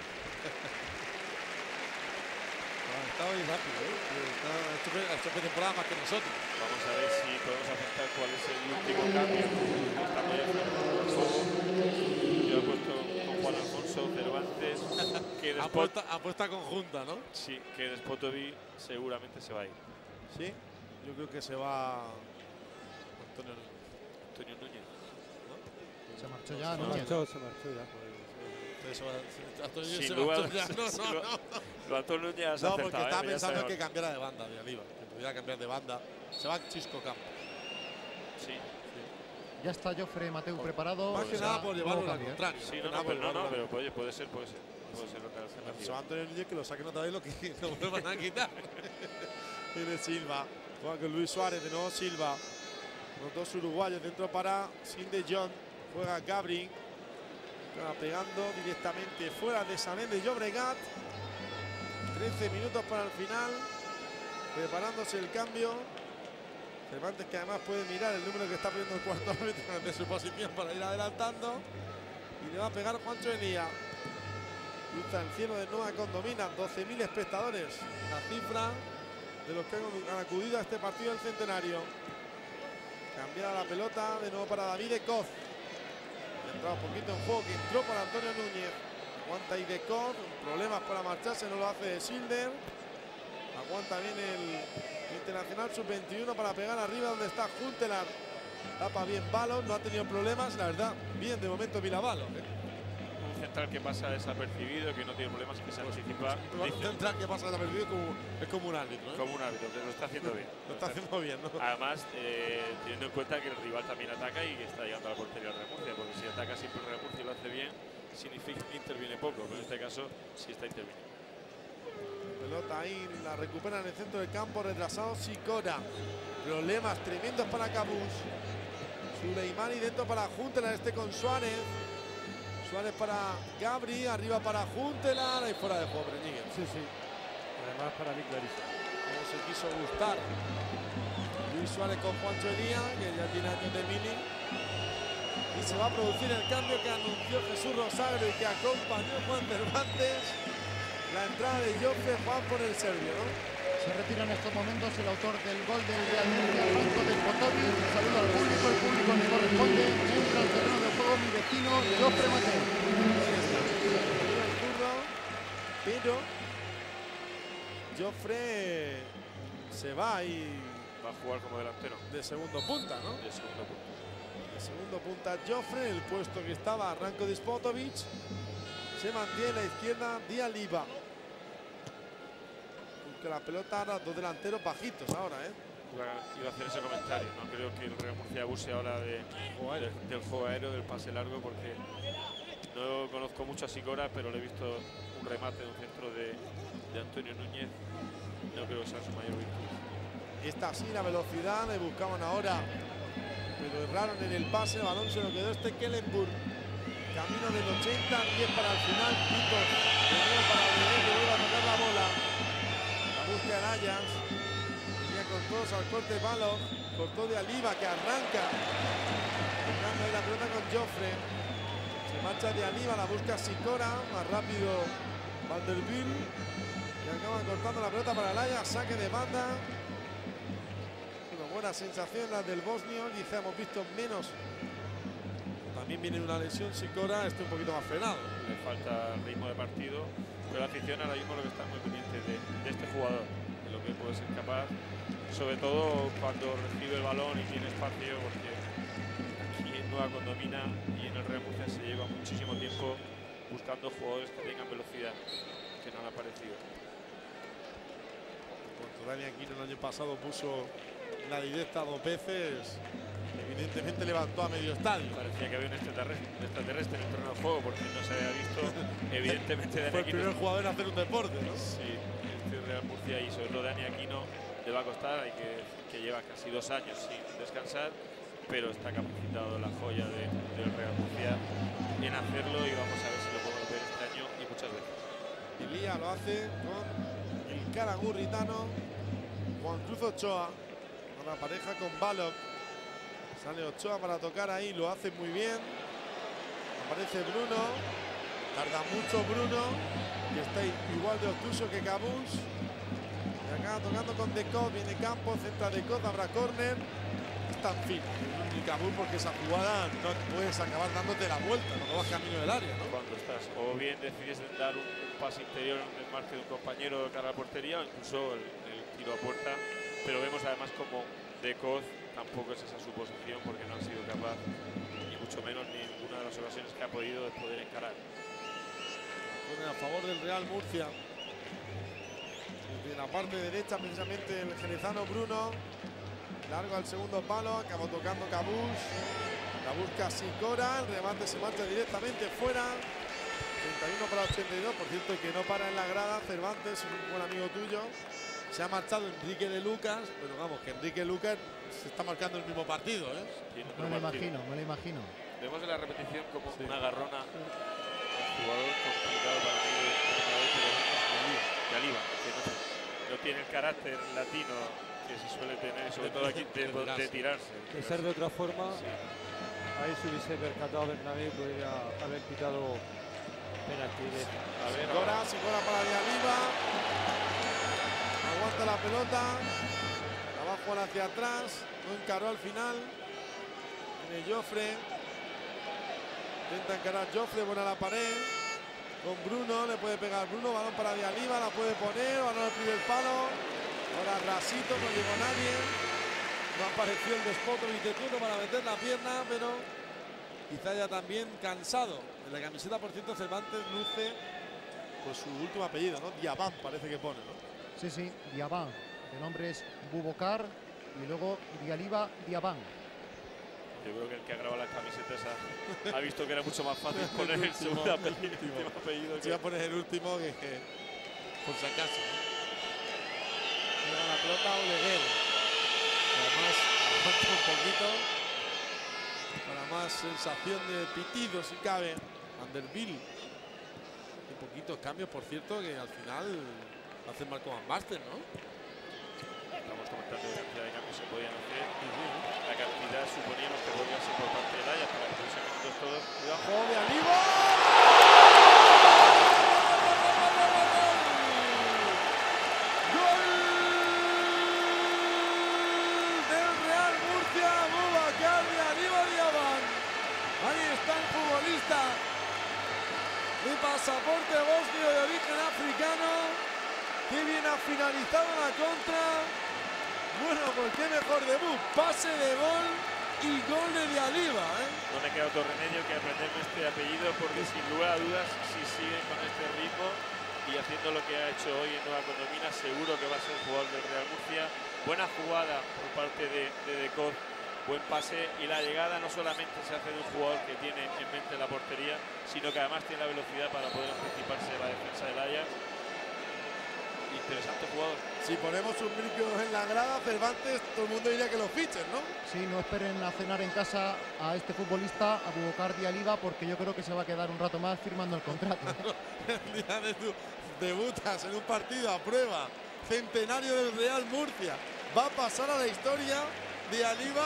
Está muy rápido, ¿eh? Ha hecho, ha hecho temporada más que nosotros. Vamos a ver si podemos aceptar cuál es el último cambio. Estamos ya yo he puesto con Juan Alfonso Cervantes. Que apuesta, apuesta conjunta, ¿no? Sí, que Despotovic seguramente se va a ir. Sí, yo creo que se va Antonio Núñez. Antonio Núñez. ¿No? Se marchó ya, Se ¿no? marchó, se marchó ya. Antonio Sin se duda, marchó ya. No, no, no. Lo Antonio Núñez ha No, porque acertado, estaba ¿eh? pensando Ya que cambiara de banda, de Aliva, que pudiera cambiar de banda. Se va Chisco Campos. Sí. Ya está Jofre Mateu preparado. Más que Será nada por llevarlo nuevo al cambio, ¿eh? contrario. Sí, más no, que nada no, por pero, no, llevarlo no, al- pero puede, puede ser, puede ser. Puede ser otra Se va alternativa. Antonio Núñez, que lo saquen otra vez lo que lo vuelvan a quitar. Tiene Silva. Juega con Luis Suárez, de nuevo Silva. Los dos uruguayos dentro para Sin de Jong. Juega Gabri. Está pegando directamente fuera de San de Llobregat. trece minutos para el final. Preparándose el cambio. Cervantes, que además puede mirar el número que está poniendo el cuarto árbitro de su posición para ir adelantando. Y le va a pegar Juancho Elía. Cruza el cielo de Nueva Condomina. doce mil espectadores. La cifra de los que han acudido a este partido del Centenario. Cambiada la pelota de nuevo para David Coz. Ha entrado un poquito en juego, que entró para Antonio Núñez. Aguanta Idekov, problemas para marcharse, no lo hace Schilder. Aguanta bien el internacional sub veintiuno para pegar arriba donde está Juntelar. Tapa bien Balos, no ha tenido problemas, la verdad, bien de momento Virabalos. ¿eh? Un central que pasa desapercibido, que no tiene problemas, que se anticipa. Un Dice, central que pasa desapercibido como, es como un árbitro. ¿eh? como un árbitro, que lo está haciendo bien. Lo está haciendo bien, ¿no? Además, eh, teniendo en cuenta que el rival también ataca y que está llegando a la portería del Real Murcia, porque si ataca siempre el Real Murcia y lo hace bien, significa que interviene poco, pero en este caso sí está interviniendo. Pelota ahí, la recupera en el centro del campo, retrasado Sicora. Problemas tremendos para Cabús. Suleimani dentro para Juntelar, este con Suárez. Suárez para Gabri, arriba para Juntelar, ahí fuera de juego, Breñiguez. Sí, sí. Además, para mí clarísimo. No se quiso gustar Luis Suárez con Juancho Elía, que ya tiene años de mili. Y se va a producir el cambio que anunció Jesús Rosario y que acompañó Juan Cervantes. La entrada de Jofre Juan por el serbio, ¿no? Se retira en estos momentos el autor del gol del Real Murcia, Franco Despotovic. Saluda al público, el público le corresponde. Entra al terreno de juego mi vecino Jofre Mateu. El zurdo, pero Jofre se va y Va a jugar como delantero, de segundo punta, ¿no? de segundo punto. De segundo punta Jofre, el puesto que estaba Ranko Despotovic. Se mantiene a la izquierda Dialiba. Aunque la pelota ahora, dos delanteros bajitos ahora, ¿eh? Iba, iba a hacer ese comentario, no creo que el Real Murcia abuse ahora de, de, del juego aéreo, del pase largo, porque no conozco mucho a Sicora, pero le he visto un remate de un centro de, de Antonio Núñez. No creo que sea su mayor virtud. Esta sí, la velocidad, le buscaban ahora, pero erraron en el pase, el balón se lo quedó este Kellenburg. Camino del ochenta, diez para el final, Pito de nuevo para Brené, que vuelve a tocar la bola. La busca en Ayas, venía con todos al corte Balos, cortó de Aliva, que arranca Buscando ahí la pelota con Joffre. Se marcha de Alíba, la busca Sicora. Más rápido Vanderbilt. Y acaba cortando la pelota para el Ajax. Saque de banda. Una buena sensación la del bosnio. Quizá hemos visto menos. También viene una lesión Sicora. Este un poquito más frenado. Le falta ritmo de partido. Pero la afición ahora mismo lo que está muy pendiente de, de este jugador. De lo que puede ser capaz. Sobre todo cuando recibe el balón y tiene espacio. Porque aquí en Nueva Condomina y en el Real Murcia se lleva muchísimo tiempo buscando jugadores que tengan velocidad. Que no han aparecido. Cuando Dani Aquino el año pasado puso la directa dos veces, evidentemente levantó a medio estadio. Parecía que había un extraterrestre, un extraterrestre en el terreno de juego porque no se había visto. Evidentemente Dani Fue el Aquino, primer jugador en hacer un deporte, ¿no? sí, este Real Murcia y sobre todo Dani Aquino le va a costar. Hay que que lleva casi dos años sin descansar, pero está capacitado la joya de, del Real Murcia en hacerlo y vamos a ver si lo podemos ver este año y muchas veces. Ilía lo hace con el caragurritano Juan Cruz Ochoa. Una pareja con Balog. Sale Ochoa para tocar ahí, lo hace muy bien. Aparece Bruno. Tarda mucho Bruno, que está igual de obtuso que Cabús. Y acá tocando con Decot, viene Campos, centra Decot, habrá córner. Está en fin, y Cabús porque esa jugada no puedes acabar dándote la vuelta cuando vas camino del área, ¿no? Cuando estás, o bien decides dar un, un pase interior en el margen de un compañero de cara a la portería o incluso el, el tiro a puerta, pero vemos además como Decot tampoco es esa su posición porque no ha sido capaz, ni mucho menos ni en ninguna de las ocasiones que ha podido de poder encarar. Pone a favor del Real Murcia. Desde la parte derecha precisamente el jerezano Bruno. Largo al segundo palo, acabó tocando Cabús. La busca Sicora, el remate se marcha directamente fuera. treinta y uno para ochenta y dos, por cierto, que no para en la grada. Cervantes, un buen amigo tuyo. Se ha marchado Enrique de Lucas, pero vamos, que Enrique Lucas se está marcando el mismo partido, ¿eh? Me lo imagino, me lo imagino. Vemos en la repetición como Sí. una garrona. El jugador complicado para mí de, de Alíba, que no, no tiene el carácter latino que se suele tener, sobre todo aquí, de, de tirarse. De ser de otra forma, Sí. ahí se hubiese percatado Bernabé y podría haber quitado penalti. De... A ver, Sicora, ahora, Sicora para de Alíba. Aguanta la pelota. La va a jugar hacia atrás. No encaró al final. Viene Joffre. Intenta encarar Joffre, buena la pared. Con Bruno, le puede pegar Bruno. Balón para de Alíba, la puede poner. Balón al primer palo. Ahora rasito, no llegó nadie. No apareció el despoto Vitetuno para meter la pierna, pero quizá ya también cansado. En la camiseta, por cierto, Cervantes luce pues su último apellido, ¿no? Diabán parece que pone, ¿no? Sí, sí, Diabán. El nombre es Bubokar y luego Dialiba Diabán. yo creo que el que ha grabado las camisetas ha, ha visto que era mucho más fácil poner el segundo apellido, el último apellido Si que... voy a poner el último, que, que por si acaso. Llega la pelota Oleguer. Además, aguanta un poquito. Para más sensación de pitido, si cabe. Vanderbilt. Un poquitos cambios, por cierto, que al final hacen mal con Master, ¿no? Estamos comentando la cantidad de cambios que se podían hacer. La cantidad suponíamos que podía ser por parte de Ajax para que tuviesen minutos todos. Cuidado. ¡Juego de Alíba! ¡Gol del Real Murcia! Bubakar de Alíba Diabán. Ahí está el futbolista de pasaporte bosnio de origen africano. ¡Qué bien ha finalizado la contra! Bueno, pues qué mejor debut. Pase de gol y gol de Dialiba, ¿eh? No me queda otro remedio que aprenderme este apellido porque sin lugar a dudas, si siguen con este ritmo y haciendo lo que ha hecho hoy en Nueva Condomina, seguro que va a ser jugador del Real Murcia. Buena jugada por parte de, de Decot, buen pase y la llegada no solamente se hace de un jugador que tiene en mente la portería, sino que además tiene la velocidad para poder anticiparse de la defensa del Ajax. Interesante jugador. Si ponemos un micro en la grada, Cervantes, todo el mundo diría que lo fichen, ¿no? Sí, no esperen a cenar en casa a este futbolista, a Bubokar Dialiba, porque yo creo que se va a quedar un rato más firmando el contrato. El día de tu debutas en un partido a prueba, centenario del Real Murcia. Va a pasar a la historia de Alíba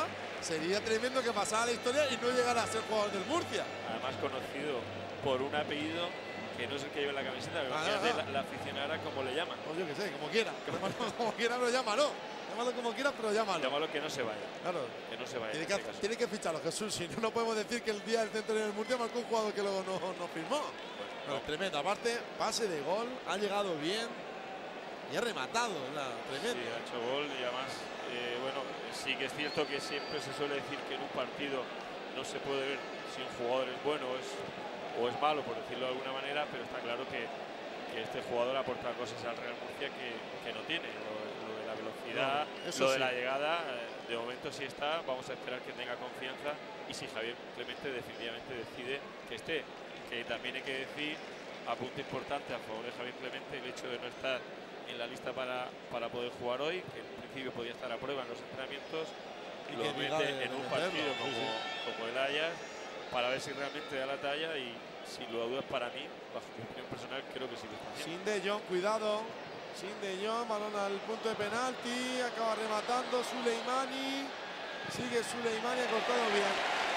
sería tremendo que pasara la historia y no llegara a ser jugador del Murcia. Además conocido por un apellido que no es el que lleva en la camiseta, pero Ah, imagínate ah. la, la aficionada como le llaman. O yo qué sé, como quiera. Llámalo como quiera, pero llámalo. Llámalo como quieras, pero llámalo. Llámalo que no se vaya. Claro. Que no se vaya. Tiene en que, este caso. tiene que ficharlo, Jesús. Si no, no podemos decir que el día del centenario del Murcia marcó un jugador que luego no, no firmó. Bueno, No, no. tremendo. Aparte, pase de gol, ha llegado bien y ha rematado. La, Sí, tremendo. ha hecho gol y además, eh, bueno, sí que es cierto que siempre se suele decir que en un partido no se puede ver si un jugador es bueno o es, o es malo, por decirlo de alguna manera, pero está claro que, que este jugador aporta cosas al Real Murcia que, que no tiene. Lo, lo de la velocidad, No, eso lo de sí. la llegada, eh, de momento sí está, vamos a esperar que tenga confianza y si Javier Clemente definitivamente decide que esté. Que también hay que decir, a punto importante a favor de Javier Clemente, el hecho de no estar en la lista para, para poder jugar hoy, que en principio podía estar a prueba en los entrenamientos, Y lo que diga mete de- en de un meterlo, partido sí, como, sí. como el Ajax para ver si realmente da la talla y sin lugar a dudas para mí, bajo mi opinión personal, creo que sí lo está haciendo. Sin de Jong, cuidado. Sin de Jong, balón al punto de penalti. Acaba rematando Suleimani. Sigue Suleimani, ha cortado bien.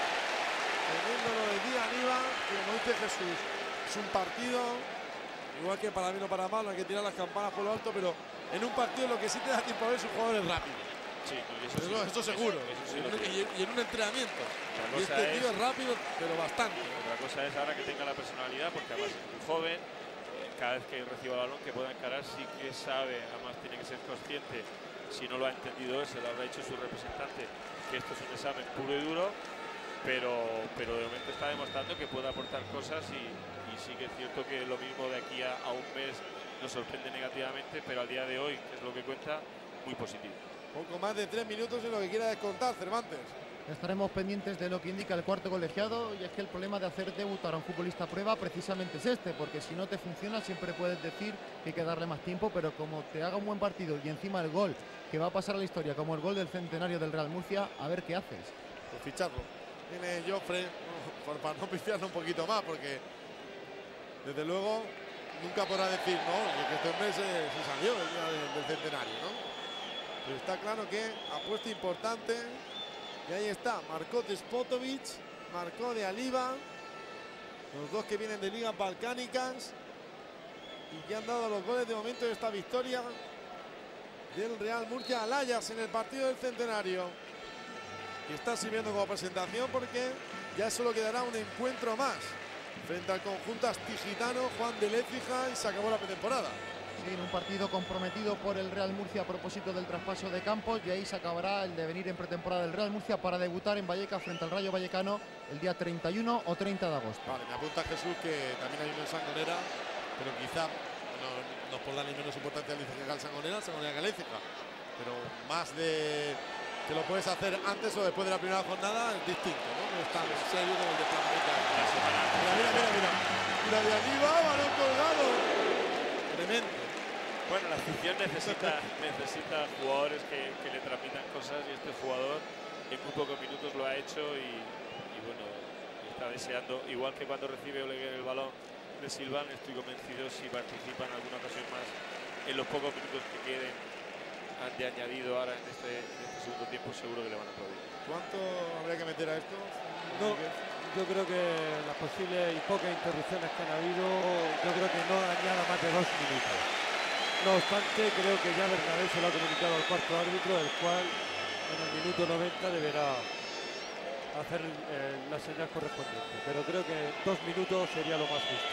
Tremendo lo de Di Aníba, que como dice Jesús, es un partido, igual que para mí no para mal, no hay que tirar las campanas por lo alto, pero en un partido lo que sí te da tiempo a ver son jugadores rápidos. Sí, y eso, Eso, sí, eso seguro. Eso, eso sí y, lo en- tiene. y- y en un entrenamiento. Otra Y cosa este es- tío es rápido, pero bastante. Otra cosa es ahora que tenga la personalidad, porque además es muy joven, eh, cada vez que reciba el balón que pueda encarar sí que sabe, además tiene que ser consciente, si no lo ha entendido él, se lo habrá dicho su representante, que esto es un examen puro y duro, pero, pero de momento está demostrando que puede aportar cosas y, y sí que es cierto que lo mismo de aquí a, a un mes nos sorprende negativamente, pero al día de hoy, que es lo que cuenta, muy positivo. Poco más de tres minutos en lo que quiera descontar, Cervantes. Estaremos pendientes de lo que indica el cuarto colegiado y es que el problema de hacer debutar a un futbolista a prueba precisamente es este, porque si no te funciona siempre puedes decir que hay que darle más tiempo, pero como te haga un buen partido y encima el gol que va a pasar a la historia como el gol del centenario del Real Murcia, a ver qué haces. Pues ficharlo. Viene Joffre por- para no pifiarlo un poquito más, porque desde luego nunca podrá decir no, que este hombre se, se salió el día del, del centenario, ¿no? Pero está claro que apuesta importante. Y ahí está, marcó Despotovic, marcó de Aliba, los dos que vienen de ligas balcánicas y que han dado los goles de momento de esta victoria del Real Murcia al Ajax en el partido del centenario. Y está sirviendo como presentación porque ya solo quedará un encuentro más frente al conjunto astigitano Juan de Lecija y se acabó la pretemporada. Sí, en un partido comprometido por el Real Murcia a propósito del traspaso de Campos y ahí se acabará el devenir en pretemporada del Real Murcia para debutar en Vallecas frente al Rayo Vallecano el día treinta y uno o treinta de agosto. Vale, me apunta Jesús que también hay uno en Sangonera, pero quizá no, no es por darle menos importancia al Lecija que al Sangonera, al Sangonera que al Lecija. Pero más de que lo puedes hacer antes o después de la primera jornada es distinto, ¿no? No es tan serio como el de Flamengo. La semana Mira, mira, mira, mira. Mira de arriba, balón colgado. Tremendo. Bueno, la afición necesita, necesita jugadores que, que le transmitan cosas y este jugador en muy pocos minutos lo ha hecho y, y bueno, está deseando, igual que cuando recibe Oleguer el balón de Silvan, estoy convencido si participa en alguna ocasión más en los pocos minutos que queden de añadido ahora en este, en este segundo tiempo, seguro que le van a aplaudir. ¿Cuánto habría que meter a esto? No, yo creo que las posibles y pocas interrupciones que han habido, yo creo que no añada más de dos minutos. No obstante, creo que ya Bernabé se lo ha comunicado al cuarto árbitro, el cual en el minuto noventa deberá hacer eh, la señal correspondiente. Pero creo que dos minutos sería lo más justo.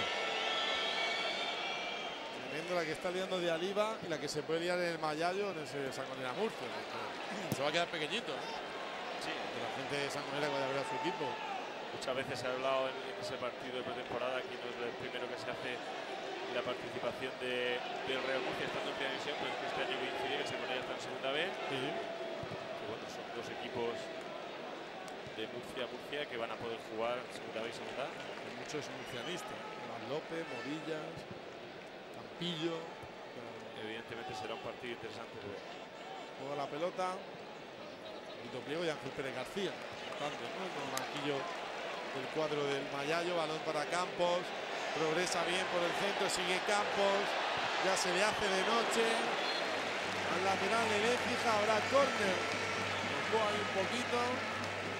Tremendo la que está liando de Aliba y la que se puede liar en el Mayayo en ese Sangonera Murcia. Se va a quedar pequeñito, ¿eh? Sí, Que la gente de Sangonera vaya a ver a su equipo. muchas veces se ha hablado en, en ese partido de pretemporada, aquí no es el primero que se hace la participación de, del Real Murcia estando en primera división, pero es que este año coincide que se ponía está en segunda B. Sí. Que bueno, son dos equipos de Murcia Murcia que van a poder jugar en segunda B y segunda A. Hay muchos murcianistas. Iván López, Morillas, Campillo. Evidentemente será un partido interesante de ver. Juega la pelota. Guido Pliego y Ángel Pérez García. Importante, ¿no? Con el banquillo del cuadro del Mayayo. Balón para Campos. Progresa bien por el centro, sigue Campos, ya se le hace de noche, al lateral de Lecija habrá córner, tocó ahí un poquito,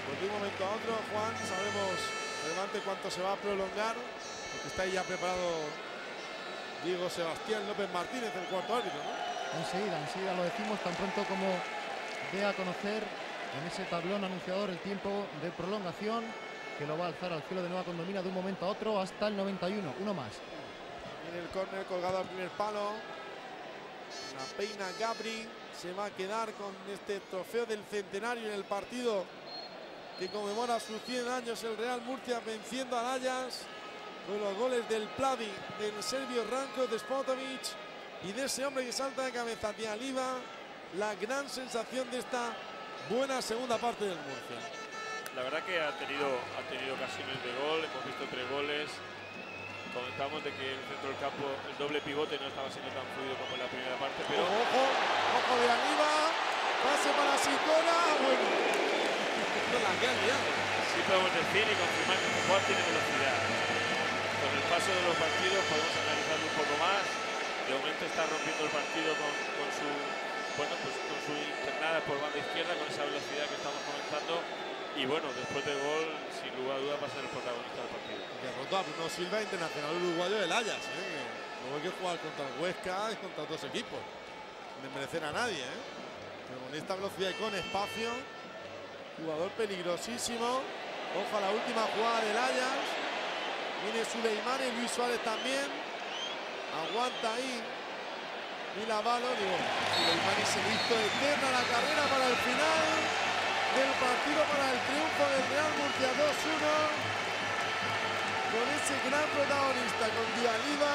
Pues de un momento a otro, Juan, sabemos Cervantes cuánto se va a prolongar, porque está ahí ya preparado Diego Sebastián López Martínez, el cuarto árbitro, ¿no? Enseguida, enseguida lo decimos, tan pronto como dé a conocer en ese tablón anunciador el tiempo de prolongación, que lo va a alzar al cielo de Nueva Condomina de un momento a otro hasta el noventa y uno, uno más. En el córner colgado al primer palo, la peina Gabri, se va a quedar con este trofeo del centenario en el partido que conmemora sus cien años el Real Murcia venciendo a Ajax, con los goles del Plavi, del serbio Ranko Despotovic y de ese hombre que salta de cabeza, Dialiva, la gran sensación de esta buena segunda parte del Murcia. La verdad que ha tenido, ha tenido ocasiones de gol, hemos visto tres goles. Comentamos de que el centro del campo, el doble pivote no estaba siendo tan fluido como en la primera parte, pero... Ojo, ojo, ojo de Aliva, pase para Sicona, bueno, la que han liado. Sí podemos decir y confirmar que este jugador tiene velocidad. Con el paso de los partidos podemos analizarlo un poco más. De momento está rompiendo el partido con, con su, bueno, pues con su internada por banda izquierda, con esa velocidad que estamos comentando. Y bueno, después del gol, sin lugar a dudas, va a ser el protagonista del partido. Derrotó a Bruno Silva, internacional uruguayo del Ajax, ¿eh? Luego hay que jugar contra el Huesca y contra otros equipos, sin merecer a nadie, ¿eh? Pero con esta velocidad y con espacio, jugador peligrosísimo. Ojo a la última jugada del Ajax. Viene Suleimán y Luis Suárez también. Aguanta ahí Milavalo, digo, Suleimán se hizo eterna la carrera para el final del partido, para el triunfo del Real Murcia dos uno, con ese gran protagonista, con Dialiva.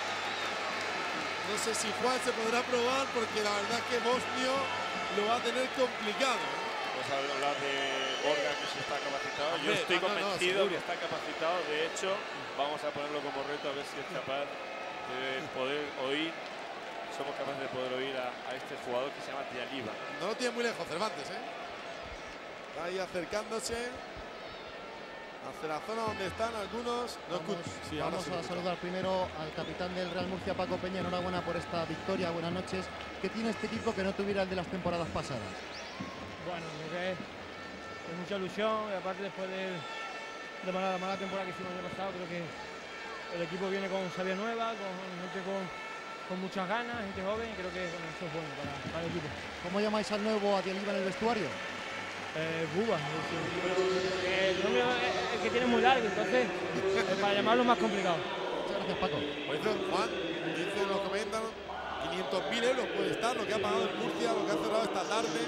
No sé si Juan se podrá probar, porque la verdad es que Bosnio lo va a tener complicado. Vamos a hablar de Borja, que se está capacitado. Yo Hombre, estoy no, no, convencido no, que está capacitado. De hecho, vamos a ponerlo como reto a ver si es capaz de poder oír. Somos capaces de poder oír a, a este jugador que se llama Dialiva. No lo tiene muy lejos Cervantes, ¿eh? Ahí acercándose hacia la zona donde están algunos. No Vamos, sí, vamos a saludar primero al capitán del Real Murcia, Paco Peña. Enhorabuena por esta victoria, buenas noches. ¿Qué tiene este equipo que no tuviera el de las temporadas pasadas? Bueno, creo que es, es mucha ilusión, y aparte después del, de la mala temporada que hicimos el año pasado, creo que el equipo viene con savia nueva, con gente con, con muchas ganas, gente joven, y creo que bueno, eso es bueno para, para el equipo. ¿Cómo llamáis al nuevo a Dialiva en el vestuario? Eh, Buba, el nombre es el que tiene muy largo, entonces eh, para llamarlo es más complicado. Muchas gracias, Paco. Pues eso, Juan, dice, lo comentan, quinientos mil euros puede estar lo que ha pagado el Murcia, lo que ha cerrado esta tarde,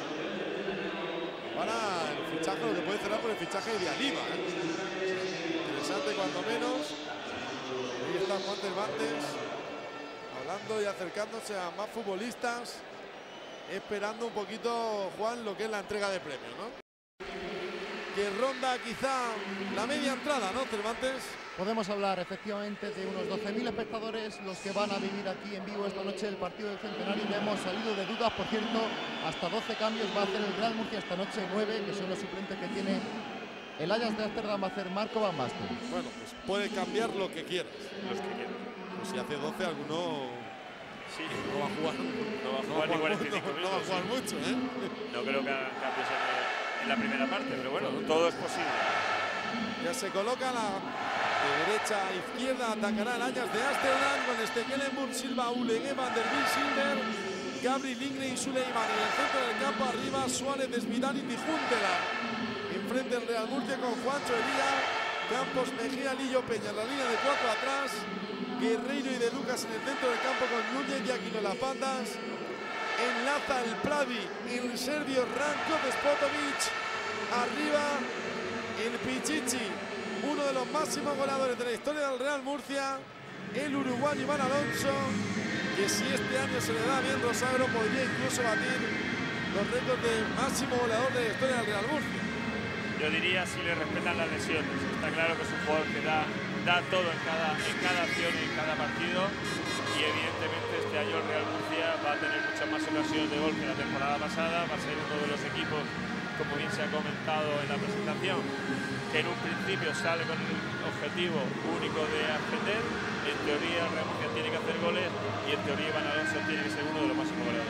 para el fichaje, lo que puede cerrar por el fichaje de Dialiva, ¿eh? Interesante cuando menos. Ahí está Juan Cervantes, hablando y acercándose a más futbolistas, esperando un poquito, Juan, lo que es la entrega de premios, ¿no? Que ronda quizá la media entrada, ¿no, Cervantes? Podemos hablar efectivamente de unos doce mil espectadores los que van a vivir aquí en vivo esta noche el partido del centenario. Ya hemos salido de dudas, por cierto, hasta doce cambios va a hacer el Real Murcia esta noche, nueve, que son los suplentes que tiene el Ajax de Ámsterdam, va a hacer Marco Van Basten. Bueno, pues puede cambiar lo que quieras. Los que quieran. Pues si hace doce, alguno Sí, no va a jugar, no va a jugar ni cuarenta y cinco no, no va a minutos. jugar mucho, ¿eh? No creo que hagan cambios en, en la primera parte, pero bueno, todo es posible. Ya se coloca la de derecha a izquierda, atacará el Ajax de Ámsterdam con Stekelenburg, Silva, Ulegué, Van der Beek, Silver, Gabri, Lingre y Suleiman. En el centro del campo arriba Suárez, Desvidal y Tijuntela. Enfrente el Real Murcia con Juancho Elía, Campos, Mejía, Lillo, Peña. La línea de cuatro atrás, Guerreiro y De Lucas en el centro del campo con Núñez y Aquino las bandas. Enlaza el Plavi, el serbio Ranko Despotovic. Arriba el Pichichi, uno de los máximos goleadores de la historia del Real Murcia, el uruguayo Iván Alonso, que si este año se le da bien Rosagro podría incluso batir los récords de máximo goleador de la historia del Real Murcia. Yo diría si le respetan las lesiones. Está claro que es un jugador que da, da todo en cada, en cada acción y en cada partido, y evidentemente este año el Real Murcia va a tener muchas más ocasiones de gol que la temporada pasada. Va a ser uno de los equipos, como bien se ha comentado en la presentación, que en un principio sale con el objetivo único de ascender. En teoría el Real Murcia tiene que hacer goles y en teoría Iván Alonso tiene que ser uno de los máximos goleadores. El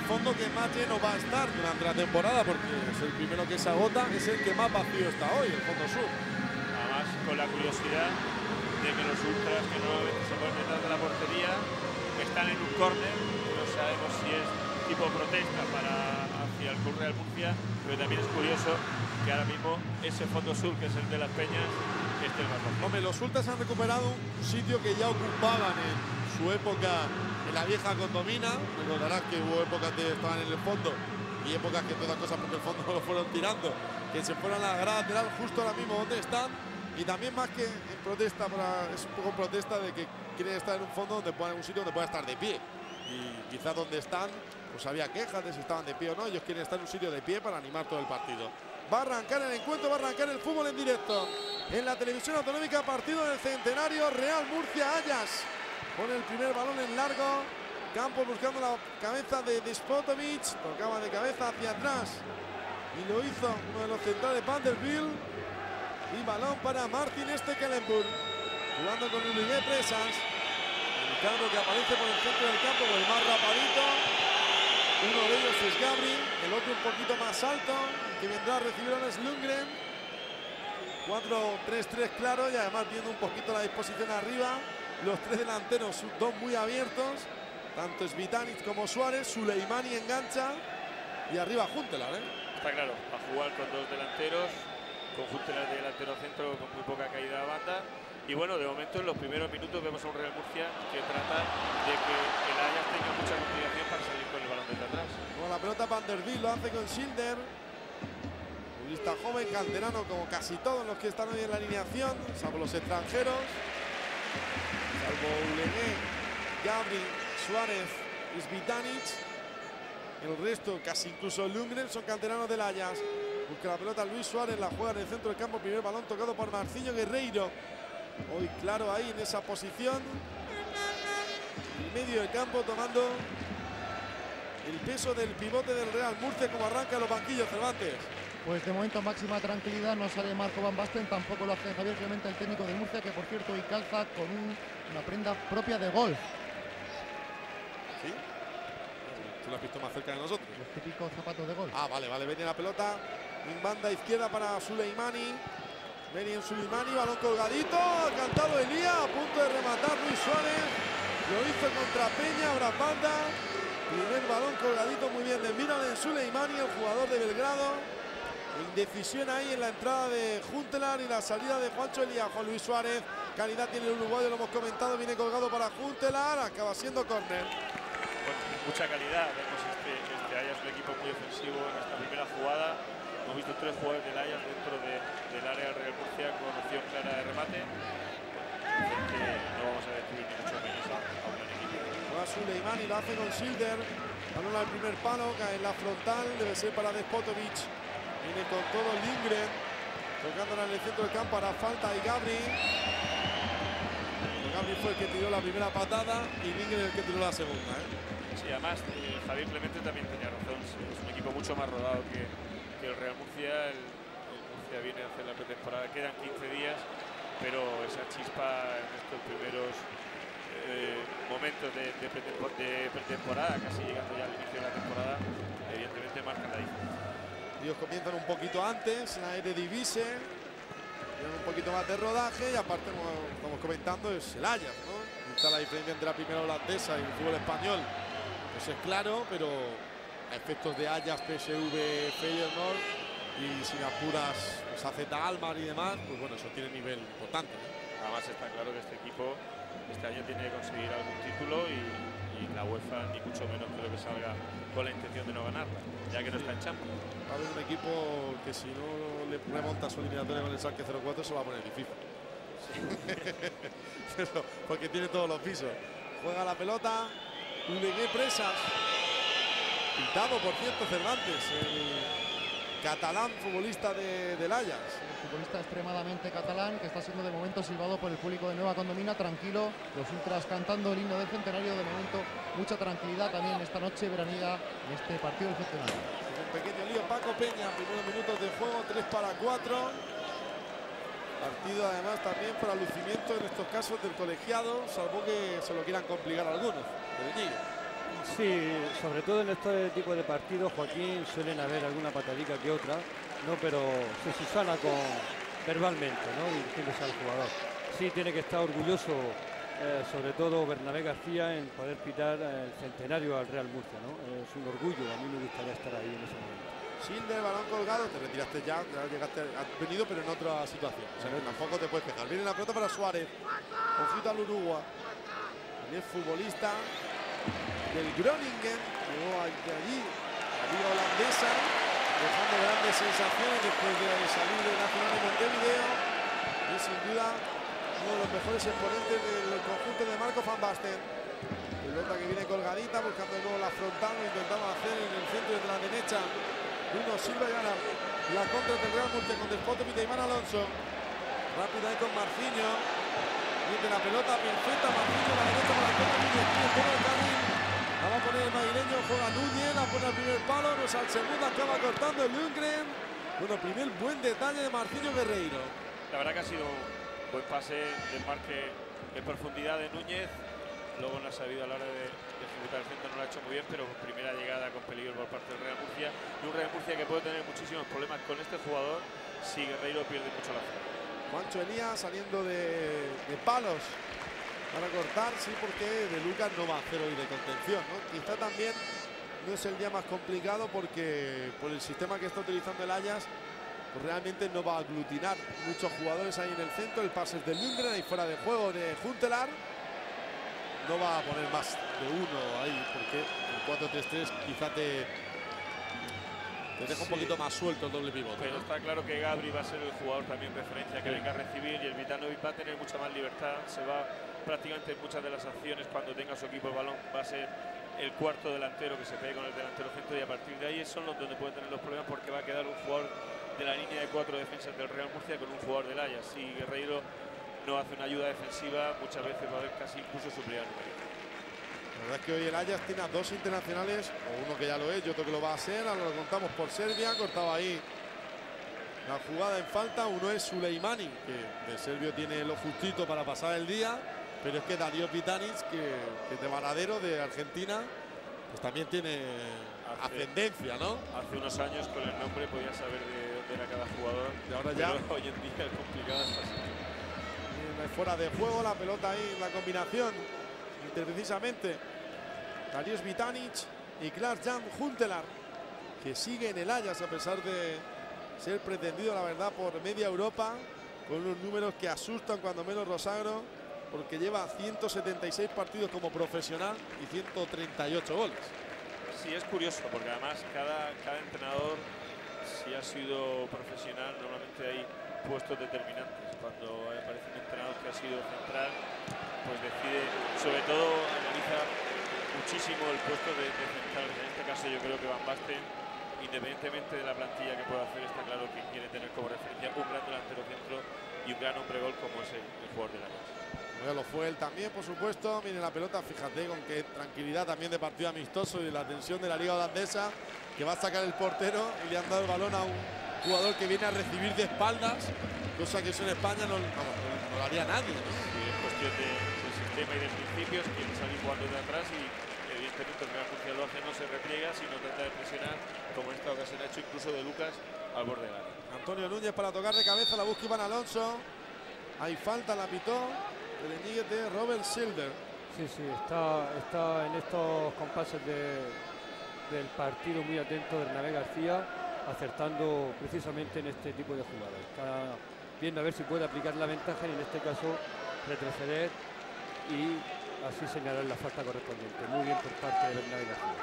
fondo que más lleno va a estar durante la temporada, porque es el primero que se agota, es el que más vacío está hoy, el fondo sur. Además, con la curiosidad de que los ultras, que normalmente se ponen detrás de la portería, están en un córner, no sabemos si es tipo protesta para hacia el Club Real Murcia, pero también es curioso que ahora mismo ese fondo sur, que es el de las Peñas, esté el más bajo. Hombre, los ultras han recuperado un sitio que ya ocupaban en su época en la vieja condomina. Recordarás que hubo épocas que estaban en el fondo y épocas que todas cosas porque el fondo lo fueron tirando, que se fueron a la grada lateral justo ahora mismo donde están. Y también más que en protesta, para, es un poco protesta de que quieren estar en un fondo donde puedan, un sitio donde pueda estar de pie. Y quizás donde están, pues había quejas de si estaban de pie o no. Ellos quieren estar en un sitio de pie para animar todo el partido. Va a arrancar el encuentro, va a arrancar el fútbol en directo en la televisión autonómica, partido del Centenario, Real Murcia-Ayas. Pone el primer balón en largo. Campos buscando la cabeza de Despotovic. Tocaba de cabeza hacia atrás. Y lo hizo uno de los centrales, Vanderbilt. Y balón para Martin Stekelenburg. Jugando con Uligue Presas. El carro que aparece por el centro del campo, el más rapadito. Uno de ellos es Gabri. El otro un poquito más alto. El que vendrá a recibir ahora es Lundgren. cuatro tres tres claro. Y además viendo un poquito la disposición arriba. Los tres delanteros, dos muy abiertos. Tanto Svitanic como Suárez. Suleimani engancha. Y arriba Huntelaar, ¿eh? Está claro, va a jugar con dos delanteros, con Huntelaar de delantero centro, con muy poca caída a banda. Y bueno, de momento en los primeros minutos vemos a un Real Murcia que trata de que el Ajax tenga mucha continuación para salir con el balón desde atrás. Con la pelota Vanderbilt lo hace con Schilder. Futbolista joven, canterano como casi todos los que están hoy en la alineación, salvo los extranjeros. Salvo Ulegué, Gabri, Suárez y Svitanic. El resto, casi incluso Lundgren, son canteranos del Ajax. Busca la pelota Luis Suárez, la juega en el centro del campo. Primer balón tocado por Marcillo Guerreiro. Hoy claro ahí en esa posición. En medio del campo tomando el peso del pivote del Real Murcia, como arranca los banquillos, Cervantes. Pues de momento máxima tranquilidad, no sale Marco Van Basten, tampoco lo hace Javier Clemente, el técnico de Murcia, que por cierto hoy calza con un, una prenda propia de golf. ¿Sí? Tú lo has visto más cerca de nosotros. Los típicos zapatos de golf. Ah, vale, vale, viene la pelota en banda izquierda para Suleimani. Venía Suleimani, balón colgadito, ha cantado Elía, a punto de rematar Luis Suárez. Lo hizo contra Peña, Bras banda. Primer balón colgadito, muy bien de Miralem Suleimani, el jugador de Belgrado. Indecisión ahí en la entrada de Huntelaar y la salida de Juancho Elía. Juan Luis Suárez, calidad tiene el uruguayo, lo hemos comentado, viene colgado para Huntelaar, acaba siendo córner. Bueno, mucha calidad, vemos este, este Ajax, un equipo muy ofensivo en esta primera jugada. Hemos visto tres jugadores del Ajax dentro de, del área de Real Murcia con opción clara de remate. Que no vamos a destruir ni mucho menos a, a un gran equipo. Va Suleimani, lo hace con Schilder. Balón al primer palo, cae en la frontal, debe ser para Despotovic. Viene con todo Lindgren, tocándola en el centro del campo, hará falta y Gabri. Gabri fue el que tiró la primera patada y Lindgren el que tiró la segunda, ¿eh? Sí, además eh, Javier Clemente también tenía razón, es un equipo mucho más rodado que, que el Real Murcia. El, el Murcia viene a hacer la pretemporada, quedan quince días, pero esa chispa en estos primeros eh, momentos de, de, pretempor de pretemporada, casi llegando ya al inicio de la temporada, evidentemente marcan la diferencia. Ellos comienzan un poquito antes, en la Eredivisie, tienen un poquito más de rodaje y aparte, como estamos comentando, es el Ajax, ¿no? Está la diferencia entre la primera holandesa y el fútbol español, pues es claro, pero a efectos de Ajax, P S V, Feyenoord y sin apuras, pues A Z Alkmaar y demás, pues bueno, eso tiene nivel importante, ¿no? Además está claro que este equipo este año tiene que conseguir algún título y, y la UEFA ni mucho menos creo que salga con la intención de no ganarla, ya que no está en Champions. Va a haber un equipo que si no le remonta su eliminatoria con el Schalke cero cuatro se va a poner difícil. Sí. Pero, porque tiene todos los pisos. Juega la pelota, Ulegué Presas. Pintado, por cierto, Cervantes, el catalán futbolista de, del Ajax. El futbolista extremadamente catalán que está siendo de momento silbado por el público de Nueva Condomina. Tranquilo, los ultras cantando el himno del Centenario. De momento, mucha tranquilidad también esta noche veraniega en este partido del Centenario. Un pequeño lío, Paco Peña, primeros minutos de juego, tres para cuatro. Partido además también para lucimiento en estos casos del colegiado, salvo que se lo quieran complicar algunos. Sí, sobre todo en este tipo de partidos, Joaquín, suelen haber alguna patadica que otra, ¿no? Pero se subsana con verbalmente, ¿no? Dirigiéndose al jugador. Sí tiene que estar orgulloso, eh, sobre todo Bernabé García, en poder pitar el centenario al Real Murcia, ¿no? Es un orgullo, a mí me gustaría estar ahí en ese momento. Schindler, balón colgado, te retiraste ya, ya llegaste, has venido pero en otra situación. O sea que tampoco te puedes quejar. Viene la pelota para Suárez, confita al Uruguay. El futbolista del Groningen, llegó allí la liga holandesa, dejando grandes sensaciones después de salir de Nacional de Montevideo. Y sin duda uno de los mejores exponentes del conjunto de Marco van Basten. Pelota que viene colgadita, buscando de nuevo la frontal, lo intentaba hacer en el centro de la derecha. Bruno Silva y ahora la contra del Real Murcia con Despotovic y Iván Alonso. Rápido ahí con Marcinho. Mete la pelota perfecta, Marcinho, la derecha para la zona, Núñez, tiene todo el carril. La va a poner el madrileño, juega Núñez, la pone al primer palo, no es al segundo, acaba cortando el Lundgren. Bueno, primer buen detalle de Marcinho Guerreiro. La verdad que ha sido un buen pase de marque en profundidad de Núñez. Luego no ha sabido a la hora de, de ejecutar el centro, no lo ha hecho muy bien, pero primera llegada con peligro por parte del Real Murcia. Y un Real Murcia que puede tener muchísimos problemas con este jugador si Guerreiro pierde mucho la zona. Juancho Elías saliendo de, de palos para cortar, sí, porque De Lucas no va a hacer hoy de contención, ¿no? Quizá también no es el día más complicado porque por el sistema que está utilizando el Ajax, pues realmente no va a aglutinar muchos jugadores ahí en el centro. El pase es del Lundgren, ahí fuera de juego de Huntelaar. No va a poner más de uno ahí porque el cuatro tres tres quizá te, te deja sí. un poquito más suelto el doble pivote. Pero ¿no? Está claro que Gabri va a ser el jugador también referencia que sí. venga a recibir, y el Vitanovic va a tener mucha más libertad. Se va prácticamente en muchas de las acciones cuando tenga su equipo el balón. Va a ser el cuarto delantero que se pegue con el delantero centro, y a partir de ahí son los donde puede tener los problemas, porque va a quedar un jugador de la línea de cuatro defensas del Real Murcia con un jugador del Ajax. Si Guerreiro no hace una ayuda defensiva, muchas veces va a haber casi incluso superioridad numérica. La verdad es que hoy el Ajax tiene a dos internacionales, o uno que ya lo es y otro que lo va a ser. Ahora lo contamos por Serbia. Cortaba ahí la jugada en falta. Uno es Suleimani, que de serbio tiene lo justito para pasar el día, pero es que Darío Pitanic, que, que es de Varadero, de Argentina, pues también tiene hace, ascendencia, ¿no? Hace unos años con el nombre podía saber de dónde era cada jugador, y ahora ya pero hoy en día es complicado esta situación. Fuera de juego, la pelota ahí, la combinación entre precisamente Darius Vitanic y Klaas-Jan Huntelaar, que sigue en el Ajax a pesar de ser pretendido, la verdad, por media Europa, con unos números que asustan cuando menos Rosagro, porque lleva ciento setenta y seis partidos como profesional y ciento treinta y ocho goles. Sí, es curioso, porque además cada, cada entrenador, si ha sido profesional, normalmente hay puestos determinantes. Cuando aparece un entrenador que ha sido central, pues decide, sobre todo analiza muchísimo el puesto de, de central. En este caso yo creo que Van Basten, independientemente de la plantilla que pueda hacer, está claro que quiere tener como referencia un gran delantero centro y un gran hombre gol como es el, el jugador de la casa. Bueno, lo fue él también, por supuesto. Miren la pelota, fíjate con qué tranquilidad también de partido amistoso y de la tensión de la liga holandesa, que va a sacar el portero y le han dado el balón a un jugador que viene a recibir de espaldas, cosa que eso en España no, no, no lo haría nadie, ¿no? Sí, es cuestión de, de sistema y de principios, quiere salir jugando de atrás y evidentemente el Real Murcia lo hace, no se repliega, sino trata de presionar, como en esta ocasión ha hecho incluso de Lucas al borde del área. Antonio Núñez para tocar de cabeza, la busca Iván Alonso. Hay falta, la pitó el envío de Robert Schilder. Sí, sí, está, está en estos compases de, del partido muy atento Bernabé García, acertando precisamente en este tipo de jugadas. Está viendo a ver si puede aplicar la ventaja y en este caso retroceder y así señalar la falta correspondiente. Muy bien por parte de Bernabé García.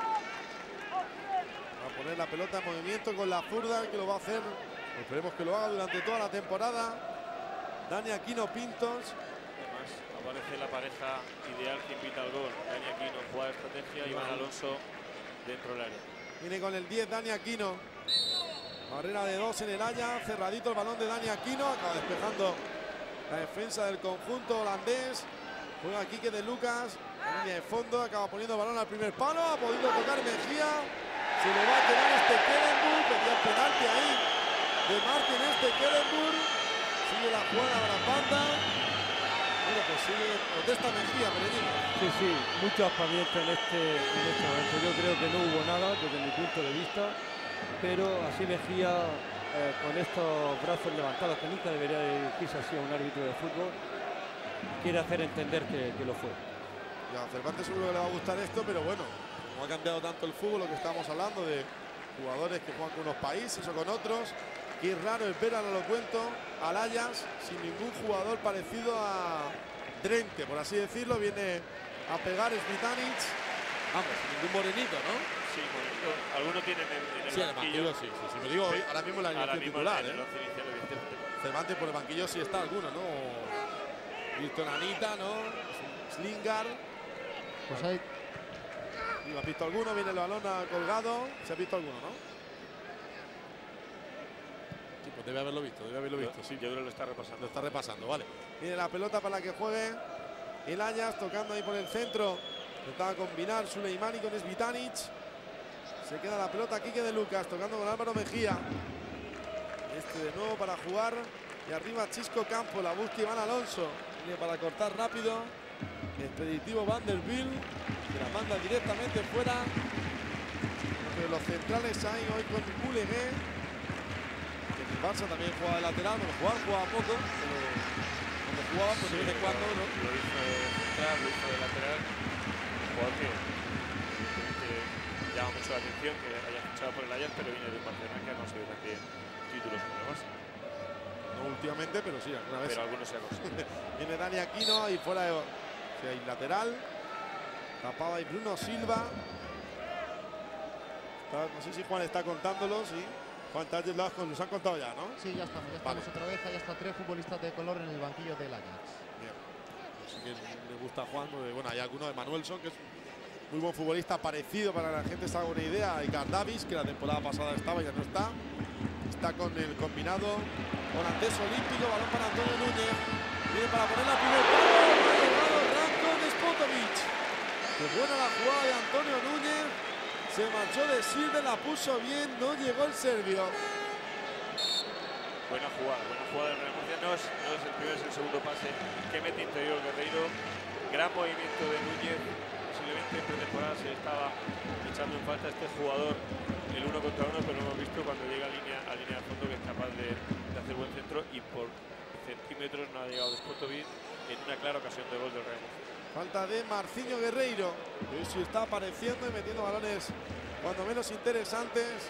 Va a poner la pelota en movimiento con la zurda, que lo va a hacer, esperemos que lo haga durante toda la temporada, Dani Aquino Pintos. Además aparece la pareja ideal que invita al gol. Dani Aquino, jugada de estrategia, Iván Alonso dentro del área. Viene con el diez Dani Aquino. Barrera de dos en el Ajax, cerradito el balón de Dani Aquino, acaba despejando la defensa del conjunto holandés. Juega Quique de Lucas, la línea de fondo, acaba poniendo el balón al primer palo, ha podido tocar Mejía, se le va a quedar este Kelenburg, pedía el penalti ahí de Martin este Kelenburg, sigue la jugada para Panda, Bueno, pues sigue, protesta Mejía, Pereñín. Sí, sí, mucho aspamiento en este, en este momento. Yo creo que no hubo nada desde mi punto de vista, pero así Mejía, eh, con estos brazos levantados, que nunca debería dirigirse así a un árbitro de fútbol, quiere hacer entender que, que lo fue. Ya, a Cervantes seguro que le va a gustar esto, pero bueno, como ha cambiado tanto el fútbol, lo que estábamos hablando de jugadores que juegan con unos países o con otros, qué raro es ver, ahora lo cuento, al Ajax sin ningún jugador parecido a Drente, por así decirlo. Viene a pegar Svitanic, vamos, sin ningún morenito, ¿no? Sí, morenito. Algunos tienen en, en el Sí, en el banquillo. banquillo, sí, sí, sí. Pero digo, Sí. ahora mismo la Ahora alineación mismo titular, en el ¿eh? once inicial, evidentemente. Cervantes por el banquillo sí está alguno, ¿no? Víctor Anita, ¿no? Slingar. Pues hay, ¿Has visto alguno? Viene el balón colgado. ¿Se ha visto alguno, no? Sí, pues debe haberlo visto, debe haberlo visto, sí. Yo creo que lo está repasando. Lo está repasando, vale. Viene la pelota para que juegue el Ajax, tocando ahí por el centro. Intentaba combinar Suleimani con Svitanic. Se queda la pelota Quique de Lucas, tocando con Álvaro Mejía. Este de nuevo para jugar. Y arriba Chisco Campo, la busca Iván Alonso. Viene para cortar rápido. Expeditivo Vanderbilt, que la manda directamente fuera. Entre los centrales hay hoy con Bulegué, que en el Barça también juega de lateral. Bueno, jugar jugaba poco, pero cuando jugaba, pues de vez en cuando, ¿no? Lo hizo de central, lo hizo de lateral. Un jugador que, que llama mucho la atención, que haya fichado por el Ajax, pero viene de un Barcelona que ha conseguido también títulos con el Barça. No últimamente, pero sí, alguna vez. Pero algunos se ha conseguido. Viene Dani Aquino y fuera de, o sea, y lateral. Tapaba ahí Bruno Silva. Está, no sé si Juan está contándolo, sí. Juan, te has- lo has- los han contado ya, ¿no? sí, ya estamos, ya Vale. estamos otra vez. Hay hasta tres futbolistas de color en el banquillo del Ajax. Bien. Así que le gusta a Juan. Porque, bueno, hay alguno de Manuelson, que es muy buen futbolista, parecido para que la gente se haga una idea. Hay Davis, que la temporada pasada estaba, ya no está. Está con el combinado holandés olímpico. Balón para Antonio Núñez. Viene para poner la primera. Ha llegado Ranko Despotovic. Qué buena la jugada de Antonio Núñez. Se marchó de Silva, la puso bien. No llegó el serbio. Buena jugada, buena jugada del Real Murcia. No es, no es el primero, es el segundo pase que mete interior Guerreiro. Gran movimiento de Núñez. Posiblemente en pretemporada se le estaba echando en falta a este jugador el uno contra uno, pero hemos visto cuando llega a línea, a línea de fondo que es capaz de, de hacer buen centro, y por centímetros no ha llegado Despotovic en una clara ocasión de gol del Real Murcia. Falta de Marcinho Guerreiro. Que sí está apareciendo y metiendo balones cuando menos interesantes.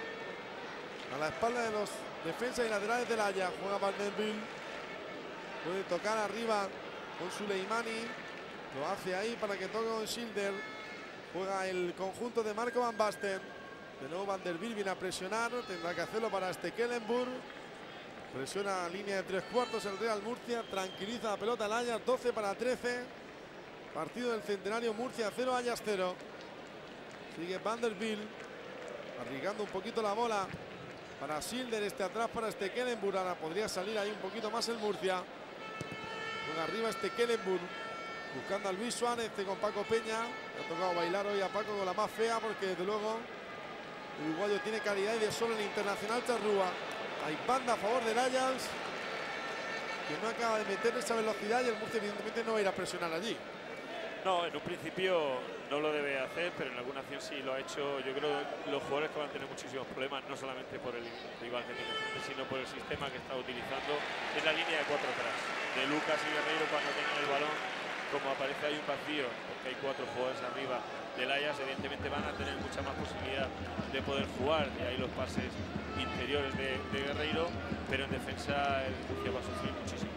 A la espalda de los defensas y laterales del Ajax. Juega Vanderbilt. Puede tocar arriba con Suleimani. Lo hace ahí para que toque con Schilder. Juega el conjunto de Marco Van Basten. De nuevo Vanderbilt viene a presionar. Tendrá que hacerlo para Stekelenburg. Presiona a línea de tres cuartos el Real Murcia. Tranquiliza la pelota el Ajax. doce para trece. Partido del Centenario. Murcia cero, Ajax cero. Sigue Vanderbilt. Arriesgando un poquito la bola para Schilder. Este atrás para Stekelenburg. Ahora podría salir ahí un poquito más el Murcia. Juega arriba Stekelenburg. Buscando a Luis Suárez, este con Paco Peña. Le ha tocado bailar hoy a Paco con la más fea, porque desde luego el uruguayo tiene calidad y de sobra en el Internacional Charrúa. Hay banda a favor del Ajax, que no acaba de meter esa velocidad, y el Murcia evidentemente no va a ir a presionar allí. No, en un principio no lo debe hacer, pero en alguna acción sí lo ha hecho. Yo creo que los jugadores que van a tener muchísimos problemas, no solamente por el rival que tiene enfrente, sino por el sistema que está utilizando en la línea de cuatro atrás. De Lucas y Guerreiro, cuando tengan el balón, como aparece hay un vacío, porque hay cuatro jugadores arriba del Ajax, evidentemente van a tener mucha más posibilidad de poder jugar, y ahí los pases interiores de, de Guerreiro, pero en defensa el Murcia va a sufrir muchísimo.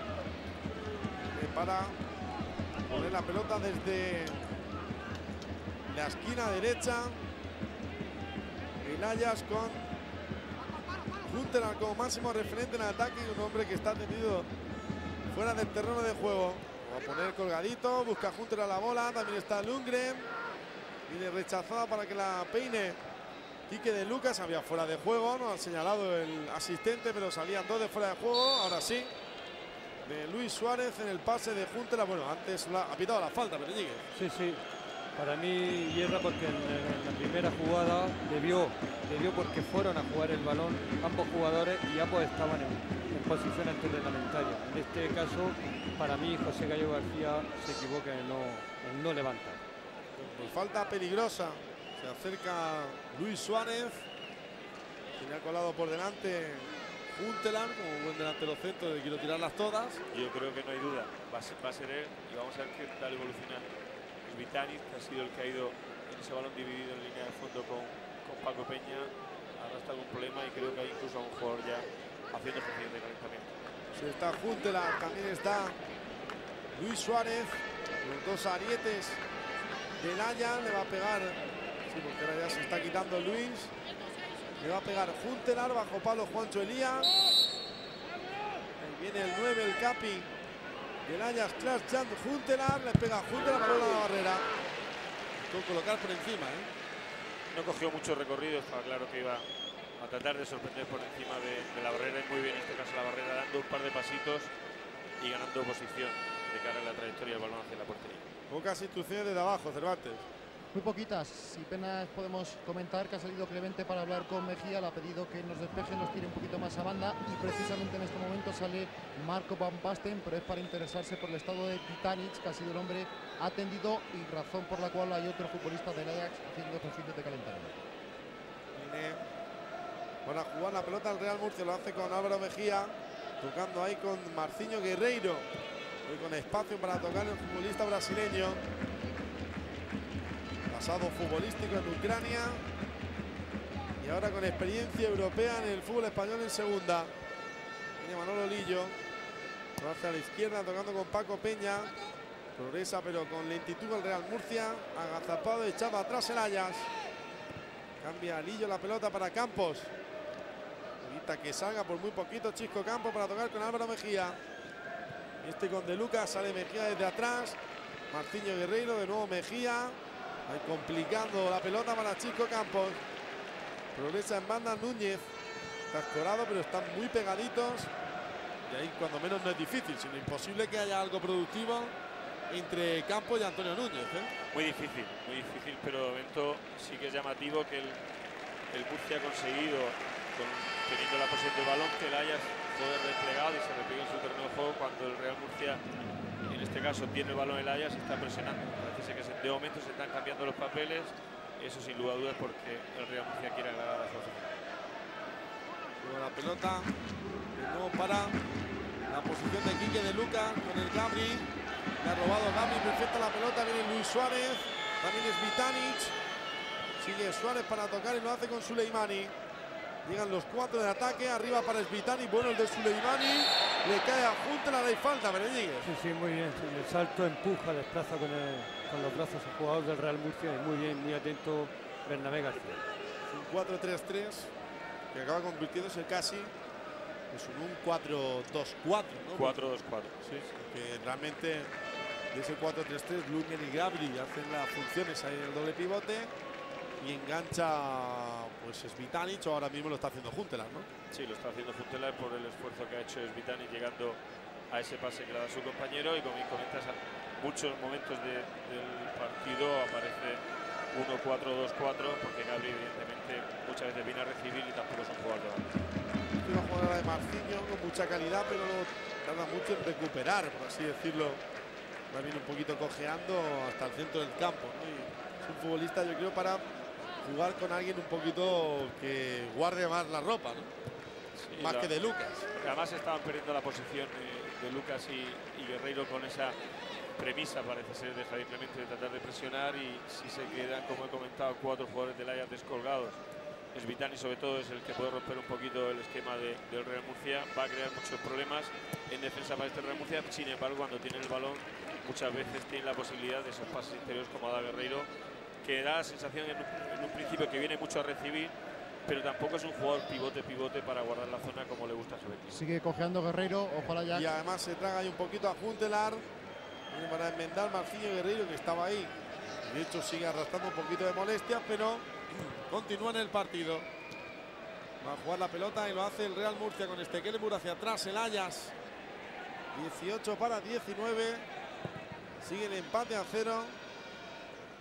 Eh, para poner la pelota desde la esquina derecha, el Ajax con Hunter como máximo referente en el ataque, y un hombre que está tendido fuera del terreno de juego. Va a poner colgadito, busca Hunter a la bola, también está Lundgren. Viene rechazada para que la peine Quique de Lucas. Había fuera de juego, no ha señalado el asistente, pero salían dos de fuera de juego. Ahora sí, de Luis Suárez en el pase de Hunter. Bueno, antes la, ha pitado la falta, pero llegue. Sí, sí. Para mí hierra porque en, en la primera jugada debió, debió porque fueron a jugar el balón ambos jugadores y ambos estaban en, en posición antirreglamentaria. En este caso, para mí, José Gallo García se equivoca en no, en no levantar. Pues falta peligrosa. Se acerca Luis Suárez. Tiene colado por delante Huntelaar como buen delantero centro, de quiero tirarlas todas. Yo creo que no hay duda. Va a ser, va a ser él y vamos a ver qué tal evoluciona Svitanic, que ha sido el que ha ido en ese balón dividido en línea de fondo con, con Paco Peña. Ahora está algún problema y creo que hay incluso a un jugador ya haciendo ejercicio de calentamiento. Sí, está Huntelaar, también está Luis Suárez, los dos arietes del Haya. Le va a pegar, sí, porque ahora ya se está quitando Luis. Le va a pegar Huntelaar, bajo palo Juancho Elías. Ahí viene el nueve, el capi del Ajax, Klaas Jan Huntelaar. Le pega Huntelaar por la barrera. Con colocar por encima, ¿eh? No cogió mucho recorrido, estaba claro que iba a tratar de sorprender por encima de, de la barrera, y muy bien en este caso la barrera, dando un par de pasitos y ganando posición de cara a la trayectoria del balón hacia la portería. Pocas instrucciones desde abajo, Cervantes. Muy poquitas, si apenas podemos comentar que ha salido Clemente para hablar con Mejía, le ha pedido que nos despeje, nos tire un poquito más a banda, y precisamente en este momento sale Marco Van Basten, pero es para interesarse por el estado de Svitanic, que ha sido el hombre atendido y razón por la cual hay otro futbolista del Ajax haciendo ejercicios de calentamiento. Viene para jugar la pelota el Real Murcia, lo hace con Álvaro Mejía, tocando ahí con Marcinho Guerreiro, hoy con espacio para tocar el futbolista brasileño. Pasado futbolístico en Ucrania y ahora con experiencia europea en el fútbol español en segunda. Viene Manolo Lillo, lo hace a la izquierda tocando con Paco Peña. Progresa pero con lentitud el Real Murcia, agazapado, echaba atrás el Ajax. Cambia Lillo la pelota para Campos. Evita que salga por muy poquito Chisco Campos para tocar con Álvaro Mejía. Este con De Lucas, sale Mejía desde atrás. Marcinho Guerreiro, de nuevo Mejía. Ahí complicando la pelota para Chisco Campos. Progresa en banda Núñez. Está escorado, pero están muy pegaditos. Y ahí cuando menos no es difícil, sino imposible que haya algo productivo entre Campos y Antonio Núñez, ¿eh? Muy difícil, muy difícil, pero de momento sí que es llamativo que el, el Murcia ha conseguido, con, teniendo la posesión del balón, que el Ajax juegue replegado y se repliegue en su terreno de juego, cuando el Real Murcia, en este caso, tiene el balón el Ajax y está presionando. Parece que se, de momento se están cambiando los papeles, eso sin lugar a dudas porque el Real Murcia quiere agradar a su afición. La pelota de nuevo para la posición de Quique de Lucas con el Gabri. Le ha robado Gabri, perfecta la pelota, viene Luis Suárez, también es Svitanic. Sigue Suárez para tocar y lo hace con Suleimani. Llegan los cuatro de ataque, arriba para Svitanic, bueno el de Suleimani. Le cae a Huntelaar, hay falta, Berenigues. Sí, sí, muy bien. Sí, el salto empuja, desplaza con, el, con los brazos al jugador del Real Murcia. Y muy bien, muy atento Bernabé García. Un cuatro tres tres que acaba convirtiéndose casi pues, en un cuatro dos cuatro, ¿no? cuatro dos cuatro. Sí, que realmente de ese cuatro tres tres, Lungen y Gabri hacen las funciones ahí en el doble pivote y engancha pues Svitanic, o ahora mismo lo está haciendo Huntelaar, ¿no? Sí, lo está haciendo Huntelaar por el esfuerzo que ha hecho Svitanic llegando a ese pase que le da su compañero, y como bien comentas, a muchos momentos de, del partido aparece uno cuatro dos cuatro porque Gabri evidentemente muchas veces viene a recibir y tampoco es un jugador de banda. Una jugada de Marcinho con mucha calidad, pero no tarda mucho en recuperar, por así decirlo. Va bien un poquito cojeando hasta el centro del campo, ¿no? Y es un futbolista, yo creo, para jugar con alguien un poquito que guarde más la ropa, ¿no? Sí, más la, que de Lucas. Además estaban perdiendo la posición de, de Lucas y, y Guerreiro con esa premisa, parece ser, de Javier Clemente, de tratar de presionar, y si se quedan, como he comentado, cuatro jugadores del Ajax descolgados, Svitanic sobre todo es el que puede romper un poquito el esquema de, del Real Murcia, va a crear muchos problemas en defensa para este Real Murcia. Sin embargo, cuando tiene el balón muchas veces tiene la posibilidad de esos pases interiores como ha dado Guerreiro, que da la sensación en un, en un principio que viene mucho a recibir, pero tampoco es un jugador pivote pivote para guardar la zona como le gusta a Javier. Sigue cojeando Guerreiro, ojalá ya. Y además se traga ahí un poquito a Huntelaar para enmendar Marcinho Guerreiro, que estaba ahí. De hecho sigue arrastrando un poquito de molestia, pero continúa en el partido. Va a jugar la pelota y lo hace el Real Murcia con Stekelenburg hacia atrás, el Ajax. dieciocho para diecinueve. Sigue el empate a cero.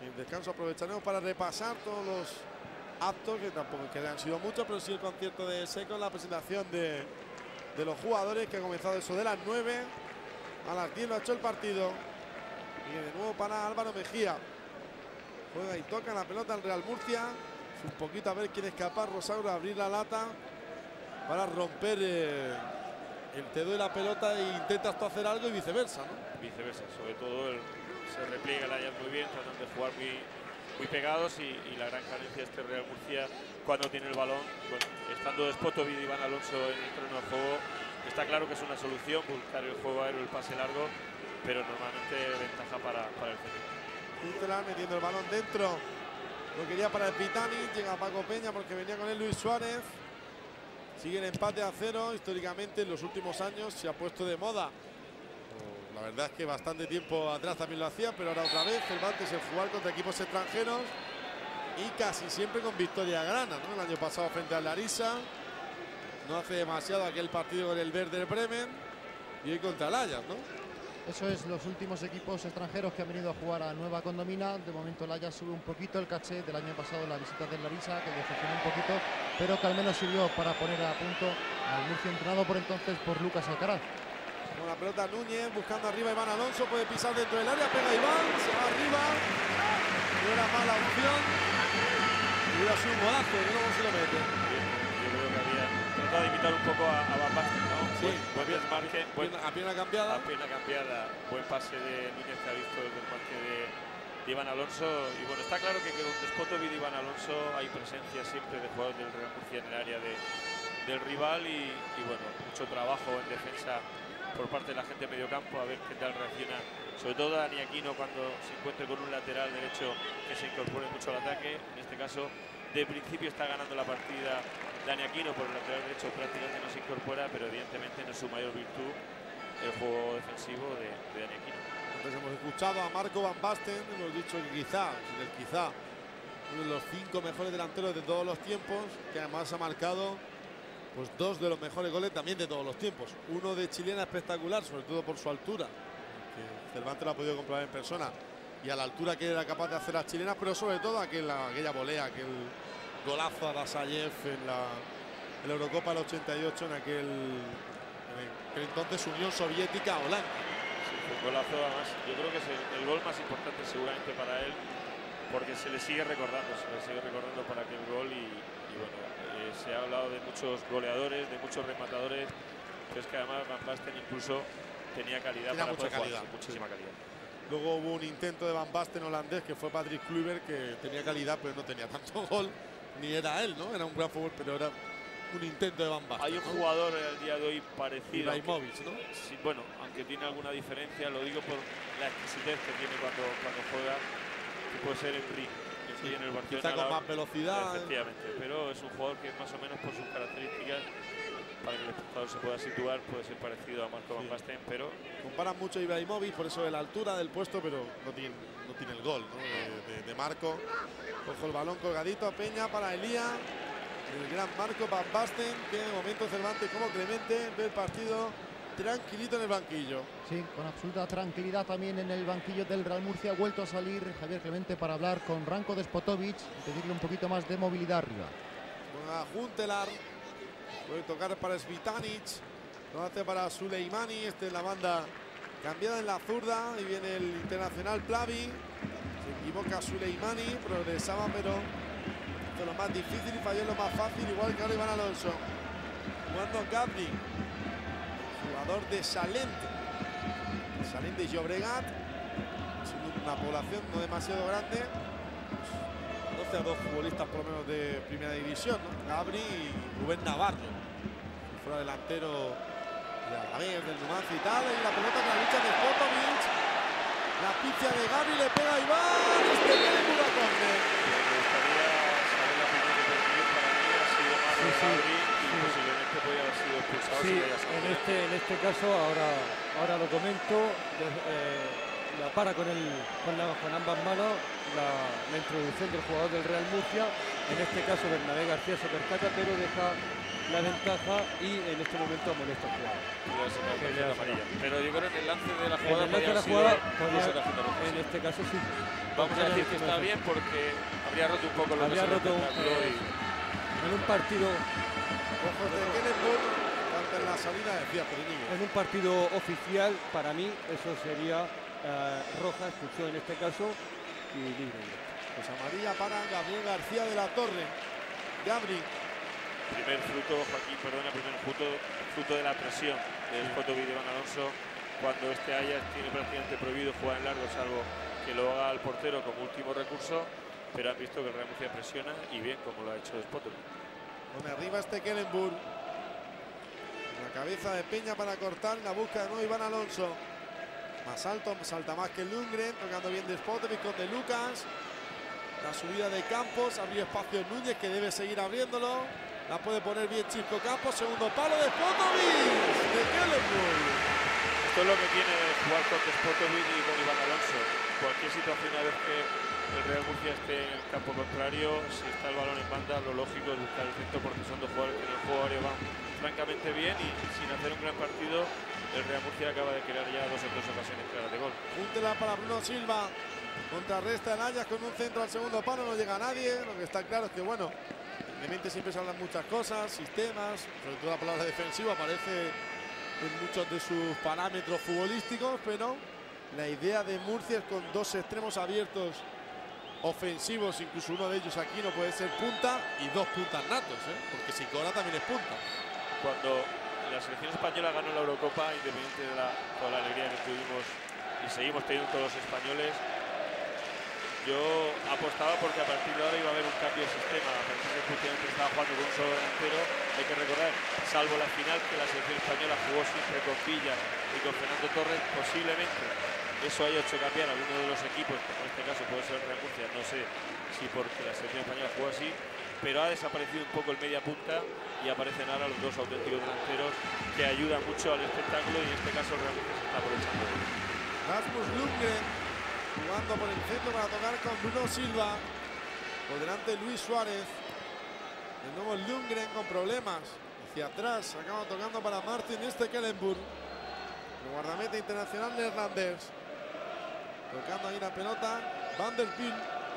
En descanso aprovecharemos para repasar todos los actos, que tampoco es que han sido muchos, pero sí el concierto de Seco, la presentación de, de los jugadores, que ha comenzado eso de las nueve. A las diez lo ha hecho el partido. Y de nuevo para Álvaro Mejía. Juega y toca la pelota al Real Murcia. Un poquito a ver quién escapar. Rosauro a abrir la lata para romper eh, el te doy la pelota e intentas tú hacer algo y viceversa, ¿no? Viceversa, sobre todo el, se repliega el Ajax muy bien, tratan de jugar muy, muy pegados y, y la gran carencia de este Real Murcia cuando tiene el balón. Bueno, estando Despotovic y Iván Alonso en el terreno de juego, está claro que es una solución buscar el juego aéreo, el pase largo, pero normalmente ventaja para, para el centro. Huntelaar metiendo el balón dentro. Lo quería para el Pitani. Llega Paco Peña porque venía con él Luis Suárez. Sigue el empate a cero. Históricamente en los últimos años se ha puesto de moda. La verdad es que bastante tiempo atrás también lo hacía, pero ahora otra vez Cervantes el jugar contra equipos extranjeros y casi siempre con victoria grana, ¿no? El año pasado frente al Larissa. No hace demasiado aquel partido con el Werder Bremen y hoy contra el Ajax, ¿no? Eso es, los últimos equipos extranjeros que han venido a jugar a Nueva Condomina. De momento el Ajax sube un poquito el caché del año pasado, la visita del Larissa, que decepcionó un poquito, pero que al menos sirvió para poner a punto al Murcia, entrenado por entonces por Lucas Alcaraz. Con la pelota Núñez, buscando arriba Iván Alonso, puede pisar dentro del área, pega Iván, se va arriba. No era mala opción. Hubiera sido un golazo, que luego se lo mete. Yo creo que había tratado de imitar un poco a, a Van Basten, ¿no? Sí, buen, buen desmarque, buen, a pierna cambiada. a pierna cambiada, buen pase de Núñez que ha visto el desmarque de, de Iván Alonso. Y bueno, está claro que con Despotovic y Iván Alonso hay presencia siempre de jugadores del Real Murcia en el área de, del rival y, y bueno, mucho trabajo en defensa por parte de la gente de medio campo, a ver qué tal reacciona, sobre todo Dani Aquino cuando se encuentre con un lateral derecho que se incorpore mucho al ataque. En este caso, de principio está ganando la partida Dani Aquino, por el lateral derecho prácticamente no se incorpora, pero evidentemente no es su mayor virtud el juego defensivo de, de Dani Aquino. Entonces hemos escuchado a Marco Van Basten, hemos dicho que quizá, sin el quizá, uno de los cinco mejores delanteros de todos los tiempos, que además ha marcado pues dos de los mejores goles también de todos los tiempos. Uno de chilena espectacular, sobre todo por su altura, que Cervantes lo ha podido comprobar en persona, y a la altura que era capaz de hacer las chilenas, pero sobre todo aquella, aquella volea, aquel golazo a Dasayev en la, en la Eurocopa del ochenta y ocho, en aquel, en aquel entonces Unión Soviética Holanda. Sí, fue un golazo, además yo creo que es el, el gol más importante seguramente para él, porque se le sigue recordando, se le sigue recordando para aquel gol y, y bueno, eh, se ha hablado de muchos goleadores, de muchos rematadores, pero es que además Van Basten incluso tenía calidad. Tenía para mucha poder calidad, jugar, muchísima sí. calidad. Luego hubo un intento de Van Basten holandés que fue Patrick Kluivert, que tenía calidad pero no tenía tanto gol, ni era él, ¿no? Era un gran fútbol, pero era un intento de Van Basten. Hay un ¿no? jugador al día de hoy parecido. Ibrahimovic, ¿no? Sí, bueno, aunque tiene alguna diferencia, lo digo por la exquisitez que tiene cuando, cuando juega, que puede ser Henry, que sí, en el Barcelona. Quizá con más velocidad. Efectivamente, pero es un jugador que más o menos por sus características, para que el espectador se pueda situar, puede ser parecido a Marco Van Basten, pero... Comparan mucho a Ibrahimovic, por eso de la altura del puesto, pero no tiene, no tiene el gol, ¿no? de, de, de Marco. Cojo el balón colgadito, Peña para Elía. El gran Marco Van Basten, que de momento Cervantes como Clemente ve el partido tranquilito en el banquillo. Sí, con absoluta tranquilidad también en el banquillo del Real Murcia. Ha vuelto a salir Javier Clemente para hablar con Ranko Despotovic y pedirle un poquito más de movilidad arriba. Juega Huntelaar, puede tocar para Svitanic, lo hace para Suleimani, este es la banda cambiada en la zurda, y viene el internacional Plavi, se equivoca Suleimani, progresaba pero hizo lo más difícil y falló lo más fácil, igual que ahora Iván Alonso. Jugando Gabri, jugador de Salent, Salent de Llobregat, siendo una población no demasiado grande, doce a dos futbolistas por lo menos de primera división, ¿no? Gabri y Rubén Navarro, si fuera delantero de Alavés, del Numancia y tal, y la pelota que la lucha de Despotovic, la pifia de Gabri, le pega a Iván, este viene puro córner. Me gustaría saber la opinión de Permíguez. Para mí ha sido más Sí, de sí, Gabri y sí. posiblemente podría haber sido expulsado. Sí, si le haya en sancionado. este, en este caso, ahora, ahora lo comento, de- eh, la para con, el, con, la- con ambas manos y la, la introducción del jugador del Real Murcia. En este caso Bernabé García se percata, pero deja la ventaja y en este momento molesta al jugador. Que le hace amarilla. Pero yo creo que en el lance de la En jugada el lance de la podía jugada, haber sido podía- uso de tarjeta roja, en sí. este caso sí. Vamos a decir que está bien porque habría roto un poco lo Habría que es el roto un- espectáculo y En un partido, Ojos de Kellenburg, ante la salida decía Periño. en un partido oficial, para mí eso sería eh, roja, expulsión en este caso y libre. Pues amarilla para Gabriel García de la Torre. Gabri, primer fruto, Joaquín, perdona, primer fruto, fruto de la presión del Spotovic de Iván Alonso, cuando este Ajax tiene prácticamente prohibido jugar en largo, salvo que lo haga el portero como último recurso, pero han visto que el Real Murcia presiona y bien, como lo ha hecho Spotovic. donde arriba este Kellenburg. La cabeza de Peña para cortar, la busca de nuevo Iván Alonso. Más alto, salta más que Lundgren, tocando bien de Spotovic con de Lucas. La subida de Campos, abrió espacio Núñez, que debe seguir abriéndolo. La puede poner bien Chisco Campos, segundo palo de Spotovic, de Kellenburg. Esto es lo que tiene de jugar con Spotovic y con Iván Alonso. Cualquier situación, a vez que el Real Murcia esté en el campo contrario, si está el balón en banda, lo lógico es buscar el centro, porque son dos jugadores que en el juego aéreo van francamente bien y sin hacer un gran partido, el Real Murcia acaba de crear ya dos o tres ocasiones claras de gol. Júntela para Bruno Silva. Contrarresta el Ajax con un centro al segundo palo, no llega a nadie. Lo que está claro es que, bueno, en mente siempre se hablan muchas cosas, sistemas, sobre todo la palabra defensiva aparece en muchos de sus parámetros futbolísticos, pero la idea de Murcia es con dos extremos abiertos ofensivos, incluso uno de ellos aquí no puede ser punta y dos puntas natos, ¿eh? Porque Sicora también es punta. Cuando la selección española ganó la Eurocopa, independiente de la, toda la alegría que tuvimos y seguimos teniendo todos los españoles, yo apostaba porque a partir de ahora iba a haber un cambio de sistema. A partir de que últimamente estaba jugando con un solo delantero, hay que recordar, salvo la final que la selección española jugó siempre con Villa y con Fernando Torres, posiblemente eso haya hecho cambiar a alguno de los equipos, como en este caso puede ser el Real Murcia, no sé si porque la selección española jugó así, pero ha desaparecido un poco el media punta y aparecen ahora los dos auténticos delanteros que ayudan mucho al espectáculo y en este caso el Real Murcia se está aprovechando. Rasmus Lundgren jugando por el centro para tocar con Bruno Silva. Por delante Luis Suárez. De nuevo Lundgren con problemas. Hacia atrás, acaba tocando para Martin este Kellenburg. El guardameta internacional neerlandés. Tocando ahí la pelota. Van der Biel.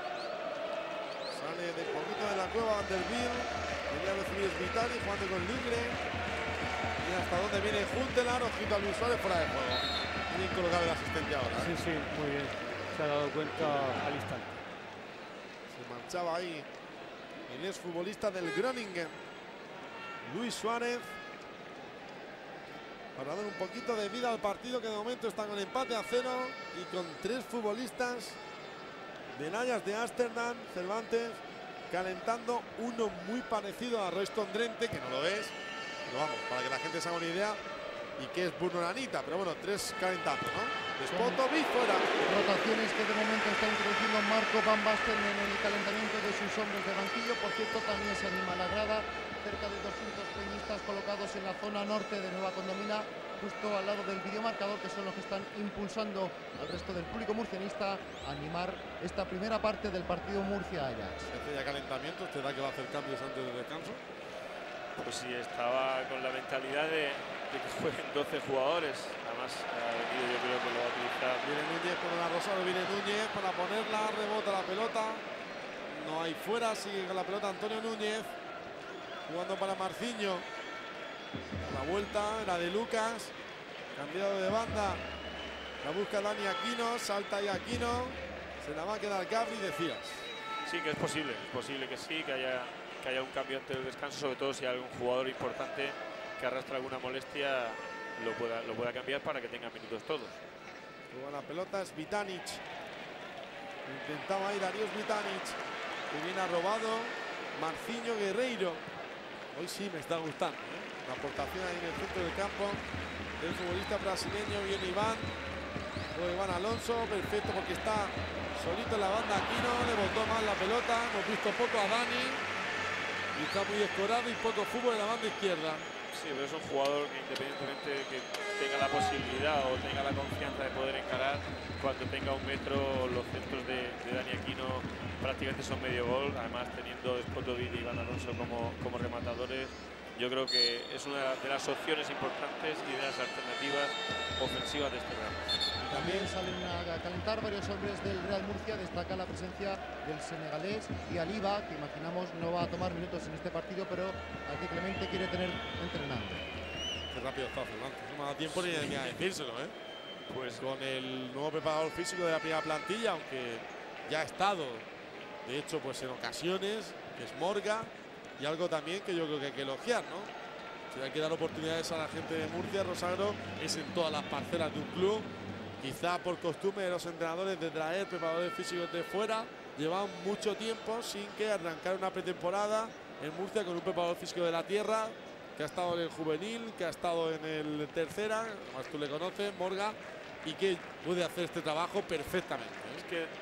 Sale de poquito de la cueva Van der Biel. Quería recibir Svitali jugando con Lundgren. Y hasta dónde viene Juntelar. Ojito a Luis Suárez fuera de juego. Bien colocado el asistente ahora. Sí, sí, muy bien. Se ha dado cuenta al instante. Se marchaba ahí el exfutbolista del Groningen, Luis Suárez, para dar un poquito de vida al partido, que de momento está con empate a cero y con tres futbolistas del Ajax de Ámsterdam, Cervantes, calentando, uno muy parecido a Royston Drenthe, que no lo es, pero vamos, para que la gente se haga una idea, y que es Bruno Lanita, pero bueno, tres calentando, ¿no? Spotovic fuera. Rotaciones que de momento está introduciendo Marco Van Basten en el calentamiento de sus hombres de banquillo. Por cierto, también se anima la grada. Cerca de doscientos peñistas colocados en la zona norte de Nueva Condomina, justo al lado del videomarcador, que son los que están impulsando al resto del público murcianista a animar esta primera parte del partido Murcia-Ajax. Este ya calentamiento, ¿te da que va a hacer cambios antes del descanso? Pues sí, estaba con la mentalidad de, de que jueguen doce jugadores. Además, ha venido, yo creo que lo va a utilizar. Viene Núñez con la Rosario, viene Núñez para ponerla, rebota la pelota. No hay fuera, sigue con la pelota Antonio Núñez. Jugando para Marciño. La vuelta era de Lucas. Cambiado de banda. La busca Dani Aquino, salta ahí Aquino. Se la va a quedar Gabri, decías. Sí, que es posible, es posible que sí, que haya, que haya un cambio antes del descanso, sobre todo si hay algún jugador importante que arrastra alguna molestia, lo pueda, lo pueda cambiar para que tengan minutos todos. Juega la pelota, es Vitanic. Intentaba ahí Darío Vitanic. Que viene a robado. Marciño Guerreiro. Hoy sí me está gustando, ¿eh? La aportación ahí en el centro del campo del futbolista brasileño. Viene Iván. Luego Iván Alonso. Perfecto, porque está solito en la banda Aquino. Le botó mal la pelota. Hemos visto poco a Dani. Y está muy escorado y poco fútbol en la banda izquierda. Sí, pero es un jugador que independientemente de que tenga la posibilidad o tenga la confianza de poder encarar, cuando tenga un metro los centros de, de Dani Aquino prácticamente son medio gol, además teniendo Spotovic y Iván Alonso como, como rematadores, yo creo que es una de las opciones importantes y de las alternativas ofensivas de este Real Murcia. También salen a calentar varios hombres del Real Murcia, destaca la presencia del senegalés y Aliba, que imaginamos no va a tomar minutos en este partido, pero aquí Clemente quiere tener entrenando. Qué rápido está Fernando, no me ha dado tiempo ni de decírselo, ¿eh? Pues con el nuevo preparador físico de la primera plantilla, aunque ya ha estado, de hecho, pues en ocasiones, que es Morga, y algo también que yo creo que hay que elogiar, ¿no? Si hay que dar oportunidades a la gente de Murcia, Rosagro es en todas las parcelas de un club. Quizá por costumbre de los entrenadores de traer preparadores físicos de fuera, llevan mucho tiempo sin que arrancar una pretemporada en Murcia con un preparador físico de la tierra, que ha estado en el juvenil, que ha estado en el tercera, además tú le conoces, Morga, y que puede hacer este trabajo perfectamente, ¿eh? Es que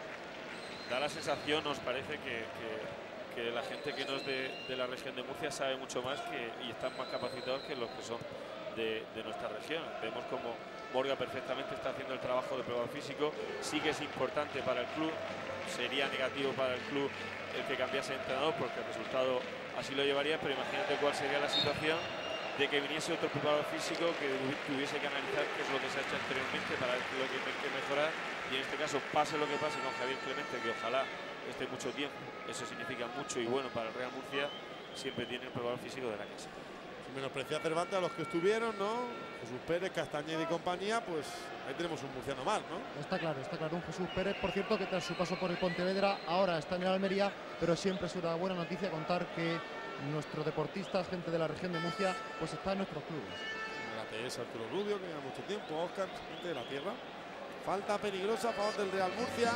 da la sensación, nos parece que, que, que la gente que no es de, de la región de Murcia sabe mucho más que, y están más capacitados que los que son de, de nuestra región. Vemos como Morga perfectamente está haciendo el trabajo de preparador físico, sí que es importante para el club, sería negativo para el club el que cambiase de entrenador porque el resultado así lo llevaría, pero imagínate cuál sería la situación de que viniese otro preparador físico que tuviese que analizar qué es lo que se ha hecho anteriormente para ver lo que hay que mejorar, y en este caso pase lo que pase con Javier Clemente, que ojalá esté mucho tiempo, eso significa mucho y bueno para el Real Murcia, siempre tiene el preparador físico de la casa. Sin menospreciar a Cervantes, a los que estuvieron, ¿no? Jesús Pérez, Castañeda y compañía, pues ahí tenemos un murciano más, ¿no? Está claro, está claro, un Jesús Pérez, por cierto, que tras su paso por el Pontevedra ahora está en el Almería, pero siempre es una buena noticia contar que nuestros deportistas, gente de la región de Murcia, pues está en nuestros clubes. La T S Arturo Rubio, que lleva mucho tiempo, Óscar, gente de la tierra. Falta peligrosa a favor del Real Murcia.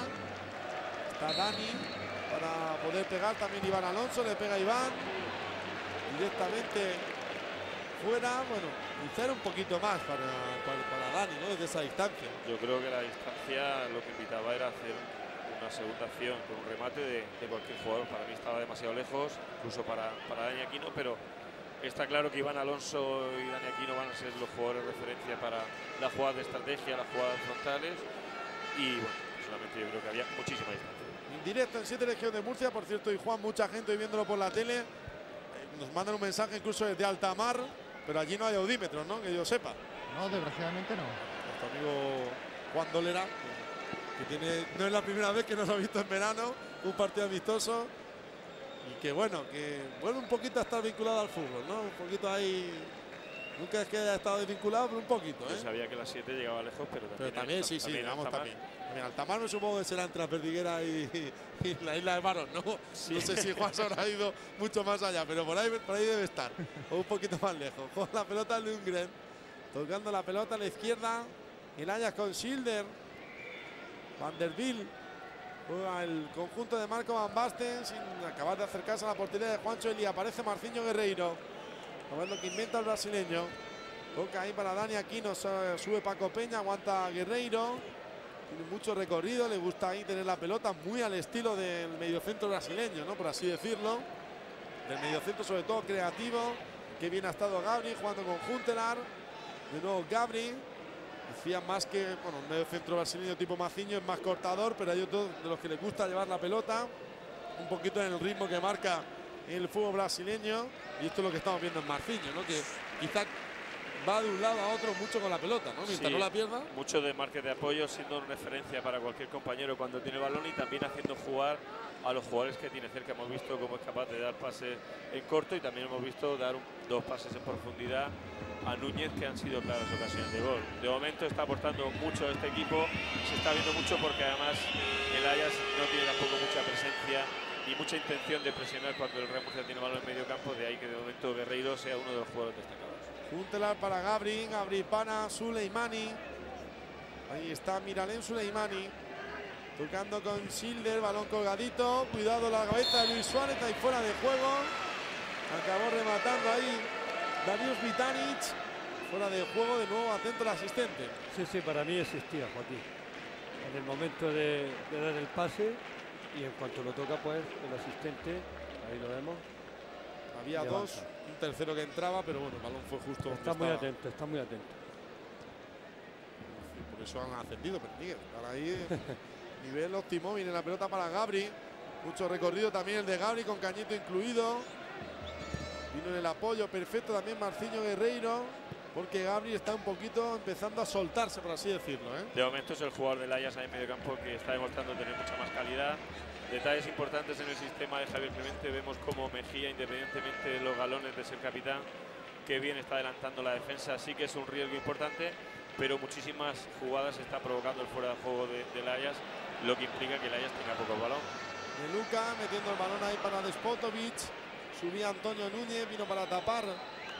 Está Dani para poder pegar, también Iván Alonso, le pega Iván directamente fuera. Bueno, quizá un poquito más para, para, para Dani, ¿no? Desde esa distancia. Yo creo que la distancia lo que invitaba era hacer una segunda acción con un remate de, de cualquier jugador. Para mí estaba demasiado lejos, incluso para, para Dani Aquino, pero está claro que Iván Alonso y Dani Aquino van a ser los jugadores de referencia para la jugada de estrategia, las jugadas frontales, y bueno, solamente yo creo que había muchísima distancia. Indirecto en siete Legión de Murcia, por cierto, y Juan, mucha gente hoy viéndolo por la tele. Eh, nos mandan un mensaje incluso desde alta mar, pero allí no hay audímetros, ¿no? Que yo sepa. No, desgraciadamente no. Nuestro amigo Juan Dolera, que tiene, no es la primera vez que nos ha visto en verano, un partido amistoso, y que bueno, que vuelve un poquito a estar vinculado al fútbol, ¿no? Un poquito ahí, nunca es que haya estado desvinculado, pero un poquito, ¿eh? Yo sabía que las siete llegaba lejos, pero también, Pero también, sí, sí, también vamos Altamar. también. también. Altamar me supongo que será entre la Perdiguera y, y, y la isla de Marón, ¿no? Sí. No sé si Juan se habrá ido mucho más allá, pero por ahí, por ahí debe estar, o un poquito más lejos. Con la pelota Lundgren, tocando la pelota a la izquierda, el Ajax con Schilder, Van der Biel, juega el conjunto de Marco Van Basten sin acabar de acercarse a la portería de Juancho Eli. Aparece Marcinho Guerreiro, a ver lo que inventa el brasileño. Toca ahí para Dani Aquino, sube Paco Peña, aguanta Guerreiro, tiene mucho recorrido, le gusta ahí tener la pelota, muy al estilo del mediocentro brasileño, ¿no? Por así decirlo, del mediocentro sobre todo creativo. Que bien ha estado Gabri jugando con Juntelar, de nuevo Gabri. Decía más que, bueno, un mediocentro brasileño tipo Maciño es más cortador, pero hay otros de los que le gusta llevar la pelota un poquito en el ritmo que marca el fútbol brasileño, y esto es lo que estamos viendo en Marcinho, ¿no? Que quizá va de un lado a otro mucho con la pelota, ¿no? Mientras Sí, no la pierda. Mucho de marque de apoyo, siendo referencia para cualquier compañero cuando tiene el balón, y también haciendo jugar a los jugadores que tiene cerca. Hemos visto cómo es capaz de dar pases en corto, y también hemos visto dar un, dos pases en profundidad a Núñez, que han sido claras ocasiones de gol. De momento está aportando mucho a este equipo, se está viendo mucho porque además el Ajax no tiene tampoco mucha presencia ni mucha intención de presionar cuando el Real Murcia tiene balón en medio campo, de ahí que de momento Guerreiro sea uno de los jugadores destacados. Juntelar para Gabri, Gabri Pana, Suleimani. Ahí está Miralem Suleimani. Tocando con Schilder, balón colgadito. Cuidado la cabeza de Luis Suárez, ahí fuera de juego. Acabó rematando ahí Darius Vitanic. Fuera de juego, de nuevo atento el asistente. Sí, sí, para mí existía, Joaquín. En el momento de, de dar el pase, y en cuanto lo toca, pues el asistente, ahí lo vemos. Había de dos, banca. un tercero que entraba, pero bueno, el balón fue justo donde Está muy estaba. atento, está muy atento. Por eso han ascendido, pero Miguel, ahora ahí nivel óptimo. Viene la pelota para Gabri. Mucho recorrido también el de Gabri, con Cañito incluido. Vino en el apoyo perfecto también Marciño Guerreiro, porque Gabri está un poquito empezando a soltarse, por así decirlo, ¿eh? De momento es el jugador del Ajax ahí en medio campo que está demostrando tener mucha más calidad. Detalles importantes en el sistema de Javier Clemente. Vemos como Mejía, independientemente de los galones de ser capitán, que bien está adelantando la defensa. Sí que es un riesgo importante, pero muchísimas jugadas está provocando el fuera de juego de, del Ajax, lo que implica que el Ajax tenga poco balón. De Luca metiendo el balón ahí para Despotovic. Subía Antonio Núñez, vino para tapar. Y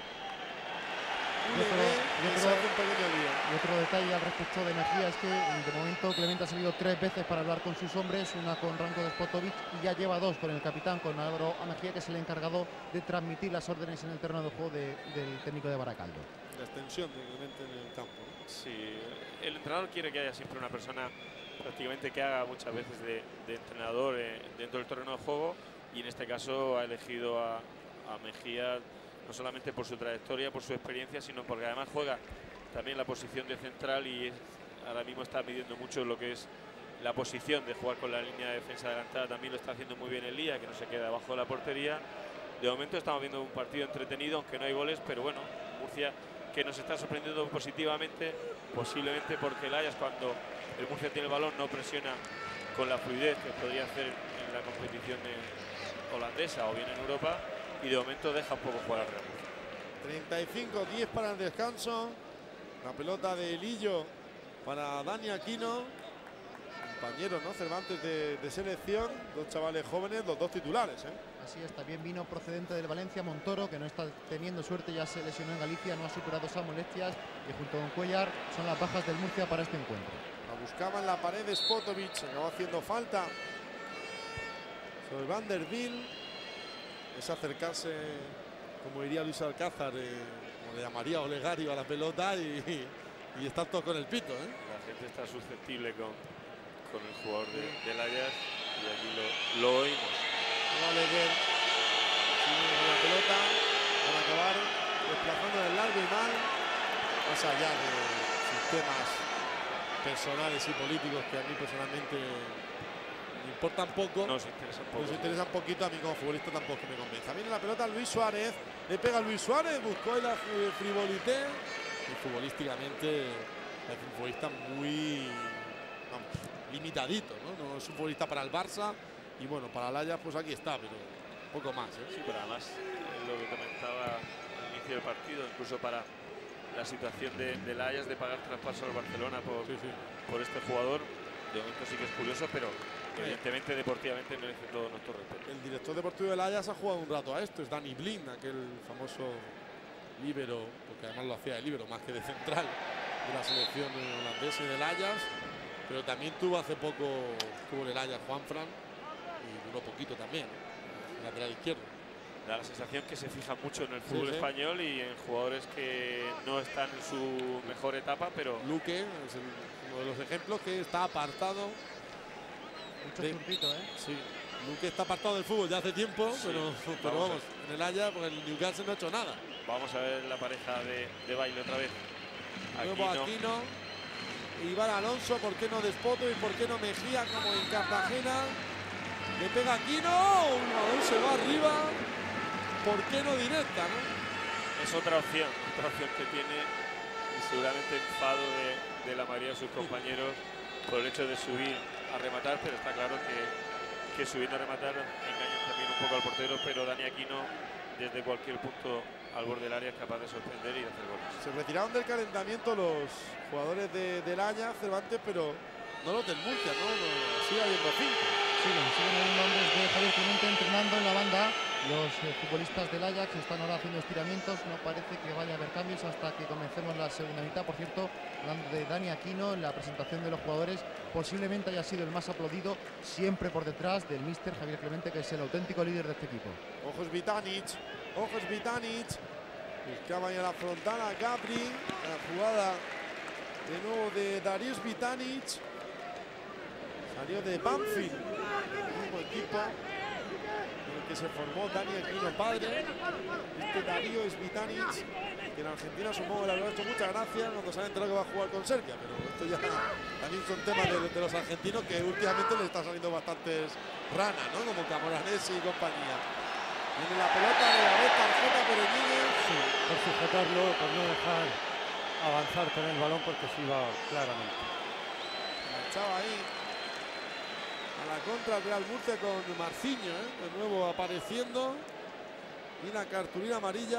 Ulebe, otro, y y se otro- hace un pequeño lío. y otro detalle al respecto de Mejía es que de momento Clemente ha salido tres veces para hablar con sus hombres, una con Ranko Despotovic y ya lleva dos con el capitán, con Álvaro Mejía, que es el encargado de transmitir las órdenes en el terreno de juego de- del técnico de Baracaldo. La extensión de Clemente en el campo, ¿no? Sí, el entrenador quiere que haya siempre una persona prácticamente que haga muchas veces de, de entrenador eh, dentro del terreno de juego, y en este caso ha elegido a, a Mejía no solamente por su trayectoria, por su experiencia, sino porque además juega también la posición de central y es, ahora mismo está midiendo mucho lo que es la posición de jugar con la línea de defensa adelantada. También lo está haciendo muy bien Elías, que no se queda debajo de la portería. De momento estamos viendo un partido entretenido, aunque no hay goles, pero bueno, Murcia que nos está sorprendiendo positivamente, posiblemente porque el Ajax, cuando el Murcia tiene el balón, no presiona con la fluidez que podría hacer en la competición eh, holandesa o bien en Europa, y de momento deja un poco jugar al Real Murcia. treinta y cinco diez para el descanso. La pelota de Lillo para Dani Aquino. Compañeros, ¿no? Cervantes de, de selección. Dos chavales jóvenes, los dos titulares, ¿eh? Así es, también vino procedente del Valencia Montoro, que no está teniendo suerte, ya se lesionó en Galicia, no ha superado esas molestias, y junto con Cuellar son las bajas del Murcia para este encuentro. La buscaba en la pared de Spotovic, acabó haciendo falta sobre Van der Biel. Es acercarse, como diría Luis Alcázar, eh, como le llamaría Olegario a la pelota, y, y está todo con el pito, ¿eh? La gente está susceptible con, con el jugador de, del Ajax, y aquí lo, lo oímos. Oleguer sigue con la pelota para acabar desplazando el largo y mal, más allá de sistemas personales y políticos que a mí personalmente me importan poco. Nos interesa un poco. Nos interesa un poquito, a mí como futbolista tampoco me convence. Viene la pelota Luis Suárez, le pega a Luis Suárez, buscó la frivolité, y futbolísticamente es un futbolista muy vamos, limitadito, ¿no? No es un futbolista para el Barça, y bueno, para el Ajax pues aquí está, pero poco más, ¿eh? Sí, pero además es lo que comentaba al inicio del partido, incluso para la situación de, del Ajax de pagar traspaso al Barcelona por, Sí, sí. por este jugador, de momento sí que es curioso, pero evidentemente deportivamente merece todo nuestro respeto. El director deportivo del Ajax ha jugado un rato a esto, es Danny Blind, aquel famoso líbero, porque además lo hacía de líbero más que de central de la selección holandesa y del Ajax, pero también tuvo hace poco, tuvo en el Ajax Juanfran, y duró poquito también, el lateral izquierdo. Da la sensación que se fija mucho en el fútbol sí. español y en jugadores que no están en su mejor etapa, pero Luque es el- uno de los ejemplos que está apartado. Mucho De- zurdito, ¿eh? Sí, Luque está apartado del fútbol ya hace tiempo, Sí, pero, pero vamos a vamos, en el Ajax, porque el Newcastle no ha hecho nada. vamos a ver la pareja de, de baile otra vez. Nuevo Aquino. Aquino, Iván Alonso, ¿por qué no Despoto y por qué no Mejía como en Cartagena? Le pega Aquino, un balón se va arriba, ¿por qué no directa, no? Es otra opción, otra opción que tiene, y seguramente enfado de, de la mayoría de sus compañeros por el hecho de subir a rematar, pero está claro que, que subiendo a rematar engañan también un poco al portero, pero Dani Aquino desde cualquier punto al borde del área es capaz de sorprender y de hacer goles. Se retiraron del calentamiento los jugadores de, del Ajax, Cervantes, pero no los del Murcia, ¿no? No, sigue habiendo cinco. Siguen, siguen habiendo hombres de Javier Clemente entrenando en la banda. Los eh, futbolistas del Ajax están ahora haciendo estiramientos. No parece que vaya a haber cambios hasta que comencemos la segunda mitad. Por cierto, hablando de Dani Aquino, en la presentación de los jugadores, posiblemente haya sido el más aplaudido, siempre por detrás del míster Javier Clemente, que es el auténtico líder de este equipo. Ojos Vitanic, ojos Vitanic. Buscaba ahí a la frontal a Capri. La jugada de nuevo de Darius Vitanic. Salió de Banfield, el mismo equipo en el que que se formó Dani Aquino padre. Este Darío Svitanic, que en Argentina supongo que le habrá hecho mucha gracia cuando se han enterado que va a jugar con Serbia, pero esto ya también son temas de, de los argentinos que últimamente les está saliendo bastantes ranas, ¿no? Como Camoranesi y compañía. Viene la pelota, de la vez tarjeta, pero Núñez. Sí, por sujetarlo, por no dejar avanzar con el balón porque se iba claramente. Marchaba ahí a la contra el Real Murcia con Marciño, ¿eh? De nuevo apareciendo. Y una cartulina amarilla.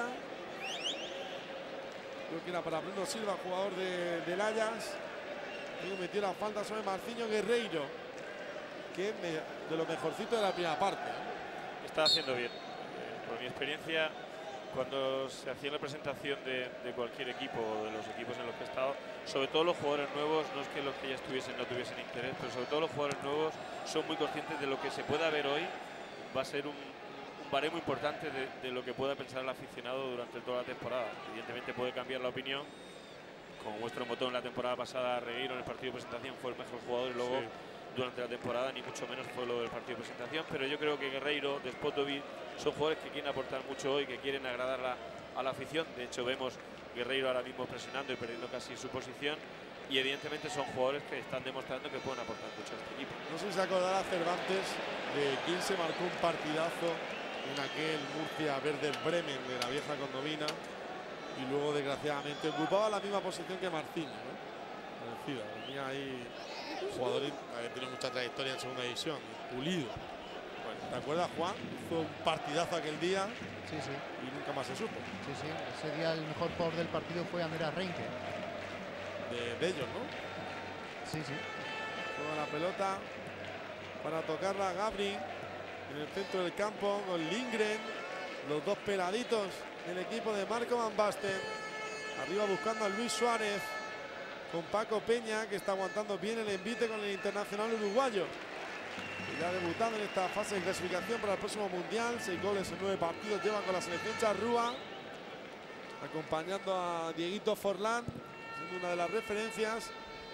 Creo que era para Bruno Silva, jugador de, del Ajax. Y metió la falta sobre Marciño Guerreiro, que me, de lo mejorcito de la primera parte, ¿eh? Está haciendo bien. Eh, por mi experiencia, cuando se hacía la presentación de, de cualquier equipo o de los equipos en los que he estado, sobre todo los jugadores nuevos, no es que los que ya estuviesen no tuviesen interés, pero sobre todo los jugadores nuevos son muy conscientes de lo que se pueda ver hoy. Va a ser un, un baremo importante de, de lo que pueda pensar el aficionado durante toda la temporada. Evidentemente puede cambiar la opinión. Como muestra un botón, la temporada pasada Regueiro en el partido de presentación fue el mejor jugador y luego sí, durante la temporada ni mucho menos fue lo del partido de presentación. Pero yo creo que Guerreiro, Despotovic son jugadores que quieren aportar mucho hoy, que quieren agradar a, a la afición. De hecho vemos Guerreiro ahora mismo presionando y perdiendo casi su posición. Y evidentemente son jugadores que están demostrando que pueden aportar mucho a este equipo. No sé si se acordará Cervantes de quién se marcó un partidazo en aquel Murcia Werder Bremen de la vieja Condovina. Y luego, desgraciadamente, ocupaba la misma posición que Marciño, ¿no? Parecido, tenía ahí jugadores que tienen mucha trayectoria en segunda división. Pulido. Bueno, ¿te acuerdas, Juan? Hizo un partidazo aquel día. Sí, sí. Y nunca más se supo. Sí, sí. Ese día el mejor jugador del partido fue Andrea Reinke. De, de ellos, ¿no? Sí, sí. Toda la pelota para tocarla Gabri en el centro del campo con Lindgren. Los dos peladitos del equipo de Marco Van Basten. Arriba buscando a Luis Suárez con Paco Peña, que está aguantando bien el envite con el internacional uruguayo. Y ya debutando en esta fase de clasificación para el próximo Mundial. Seis goles en nueve partidos lleva con la selección charrúa. Acompañando a Dieguito Forlán, siendo una de las referencias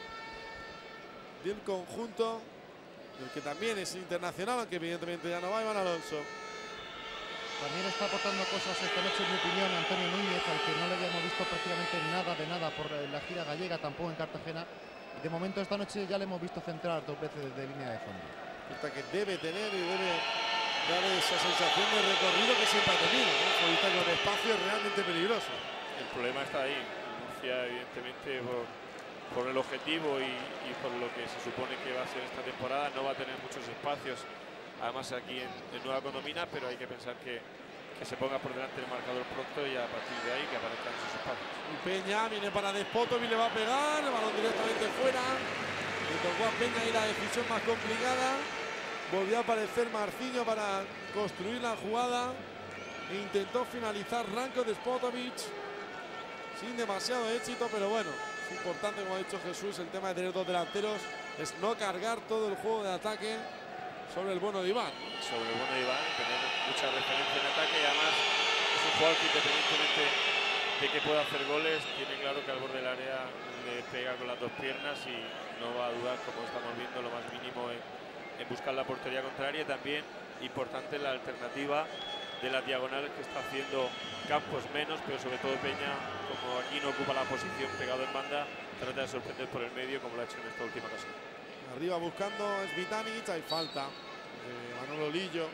del conjunto, del que también es internacional, aunque evidentemente ya no va, Iván Alonso. También está aportando cosas esta noche, en mi opinión, Antonio Núñez, al que no le habíamos visto prácticamente nada de nada por la gira gallega, tampoco en Cartagena. De momento esta noche ya le hemos visto centrar dos veces desde línea de fondo. Esta que debe tener y debe dar esa sensación de recorrido que siempre ha tenido, ¿no? Futbolista con espacio realmente peligroso. El problema está ahí. Murcia, evidentemente, por, por el objetivo y, y por lo que se supone que va a ser esta temporada, no va a tener muchos espacios. Además aquí en, en Nueva Condomina, pero hay que pensar que, que se ponga por delante el marcador pronto y a partir de ahí que aparezcan esos espacios. Y Peña viene para Despotovic, le va a pegar, el balón directamente fuera. Le tocó a Peña y la decisión más complicada. Volvió a aparecer Marciño para construir la jugada. E intentó finalizar Ranko Despotovic sin demasiado éxito, pero bueno, es importante, como ha dicho Jesús, el tema de tener dos delanteros es no cargar todo el juego de ataque sobre el bueno de Iván. Sobre el bueno de Iván, tener mucha referencia en ataque y además es un jugador que independientemente de que pueda hacer goles, tiene claro que al borde del área le pega con las dos piernas y no va a dudar, como estamos viendo, lo más mínimo en, en buscar la portería contraria. También importante la alternativa de las diagonales que está haciendo Campos menos, pero sobre todo Peña, como aquí no ocupa la posición pegado en banda, trata de sorprender por el medio como lo ha hecho en esta última ocasión. Arriba buscando Svitanic, hay falta de Manolo Lillo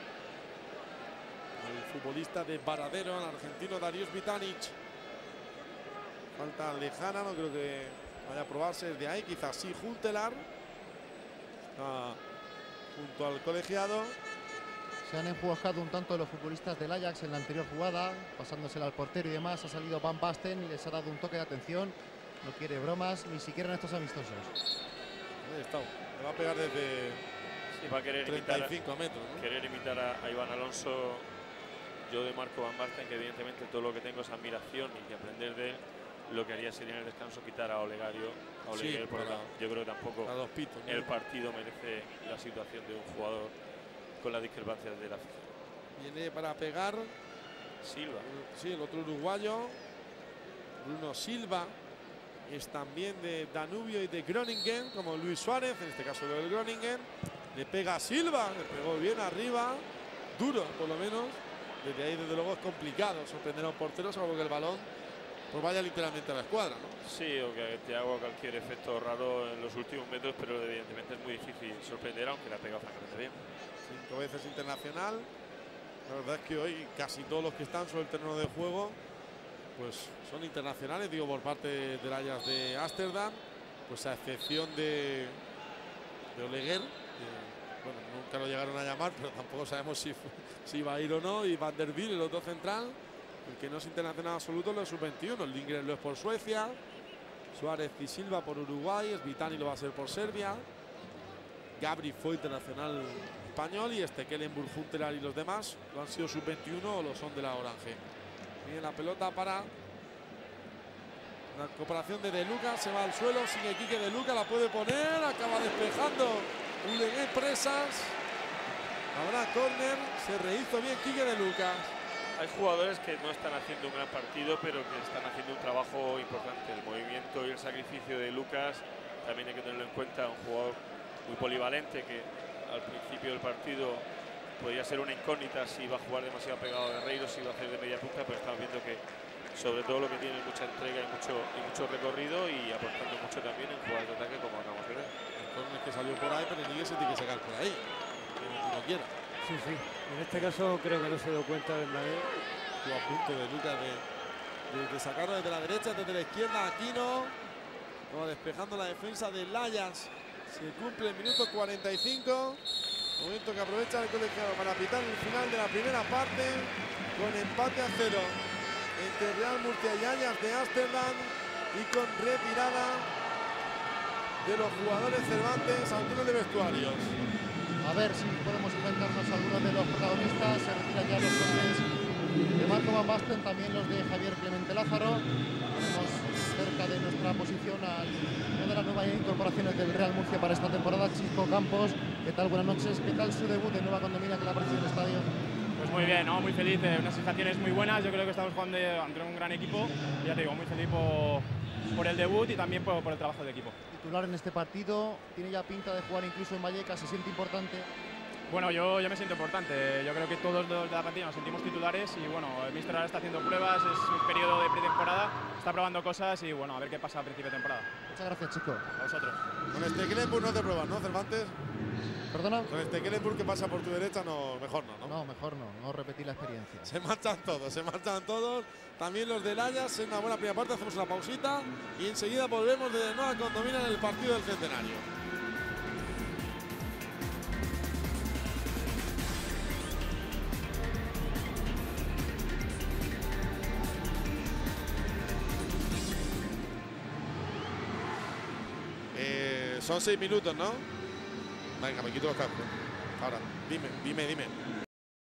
al futbolista de Varadero, al argentino Darío Svitanic. Falta lejana, no creo que vaya a probarse desde ahí, quizás sí Juntelar. Está junto al colegiado. Se han enjuagado un tanto los futbolistas del Ajax en la anterior jugada, pasándosela al portero y demás. Ha salido Van Basten y les ha dado un toque de atención. No quiere bromas, ni siquiera en estos amistosos. Ahí está. Le va a pegar desde sí, va a querer treinta y cinco metros, ¿no? Querer imitar a, a Iván Alonso. Yo de Marco Van Basten, que evidentemente todo lo que tengo es admiración y que aprender de él, lo que haría sería en el descanso quitar a Olegario. A Olegario sí, porque para, yo creo que tampoco dos pitos, ¿no? El partido merece la situación de un jugador con las discrepancias de la afición. Viene para pegar Silva. Sí, el otro uruguayo, Bruno Silva. Es también de Danubio y de Groningen, como Luis Suárez, en este caso del Groningen. Le pega a Silva, le pegó bien arriba. duro, por lo menos. Desde ahí, desde luego, es complicado sorprender a un portero, salvo que el balón pues vaya literalmente a la escuadra, ¿no? Sí, o que te haga cualquier efecto raro en los últimos metros, pero evidentemente es muy difícil sorprender, aunque la pega francamente bien. Cinco veces internacional. La verdad es que hoy casi todos los que están sobre el terreno de juego pues son internacionales, digo, por parte del Ajax de Ámsterdam, pues a excepción de, de Oleguer, que, bueno, nunca lo llegaron a llamar, pero tampoco sabemos si, si va a ir o no, y Van der Wiel, el otro central. El que no es internacional absoluto lo es sub veintiuno. El Lindgren lo es por Suecia. Suárez y Silva por Uruguay. Svitani lo va a ser por Serbia. Gabri fue internacional español. Y este Kellenburg, Huntelaar y los demás lo han sido sub veintiuno o lo son de la Orange. Viene la pelota para la cooperación de De Luca. Se va al suelo. Sigue Quique De Luca. La puede poner. Acaba despejando Uleguer Presas. Habrá córner. Se rehizo bien Quique De Luca. Hay jugadores que no están haciendo un gran partido, pero que están haciendo un trabajo importante. El movimiento y el sacrificio de Lucas también hay que tenerlo en cuenta. Un jugador muy polivalente que al principio del partido podía ser una incógnita si iba a jugar demasiado pegado a Guerreiro, si iba a hacer de media punta, pero estamos viendo que sobre todo lo que tiene mucha entrega y mucho, y mucho recorrido, y aportando mucho también en jugadas de ataque, como acabamos de ver. El córner que salió por ahí, pero Níguez se tiene que sacar por ahí, que no quiera. Sí, sí. En este caso creo que no se dio cuenta de Bernabé. Estuvo a punto de Lucas de, de, de sacarlo desde la derecha, desde la izquierda. Aquino va despejando la defensa del Ajax. Se cumple el minuto cuarenta y cinco. Momento que aprovecha el colegiado para pitar el final de la primera parte, con empate a cero entre Real Murcia y Ajax de Ámsterdam, y con retirada de los jugadores Cervantes al túnel de vestuarios. A ver si podemos inventarnos algunos de los protagonistas. Se retiran ya los hombres de Marco Van Basten, también los de Javier Clemente Lázaro. Tenemos cerca de nuestra posición a una de las nuevas incorporaciones del Real Murcia para esta temporada, Chisco Campos. ¿Qué tal? Buenas noches. ¿Qué tal su debut de Nueva Condomina que le ha parecido en el estadio? Pues muy bien, ¿no? Muy feliz, eh, unas sensaciones muy buenas. Yo creo que estamos jugando ante un gran equipo. Y ya te digo, muy feliz por, por el debut y también por, por el trabajo de equipo. Titular en este partido, tiene ya pinta de jugar incluso en Vallecas, se siente importante. Bueno, yo, yo me siento importante. Yo creo que todos los de la plantilla nos sentimos titulares y bueno, el míster ahora está haciendo pruebas, es un periodo de pretemporada, está probando cosas y bueno, a ver qué pasa a principio de temporada. Muchas gracias, chico. A vosotros. Con este Kellenburg no te pruebas, ¿no, Cervantes? ¿Perdona? Con este Kellenburg que pasa por tu derecha, no, mejor no, ¿no? No, mejor no, no repetir la experiencia. Se marchan todos, se marchan todos. También los del Ajax. En una buena primera parte, hacemos una pausita y enseguida volvemos de Nueva Condomina en el partido del centenario. Eh, son seis minutos, ¿no? Venga, me quito los cascos. Ahora, dime, dime, dime.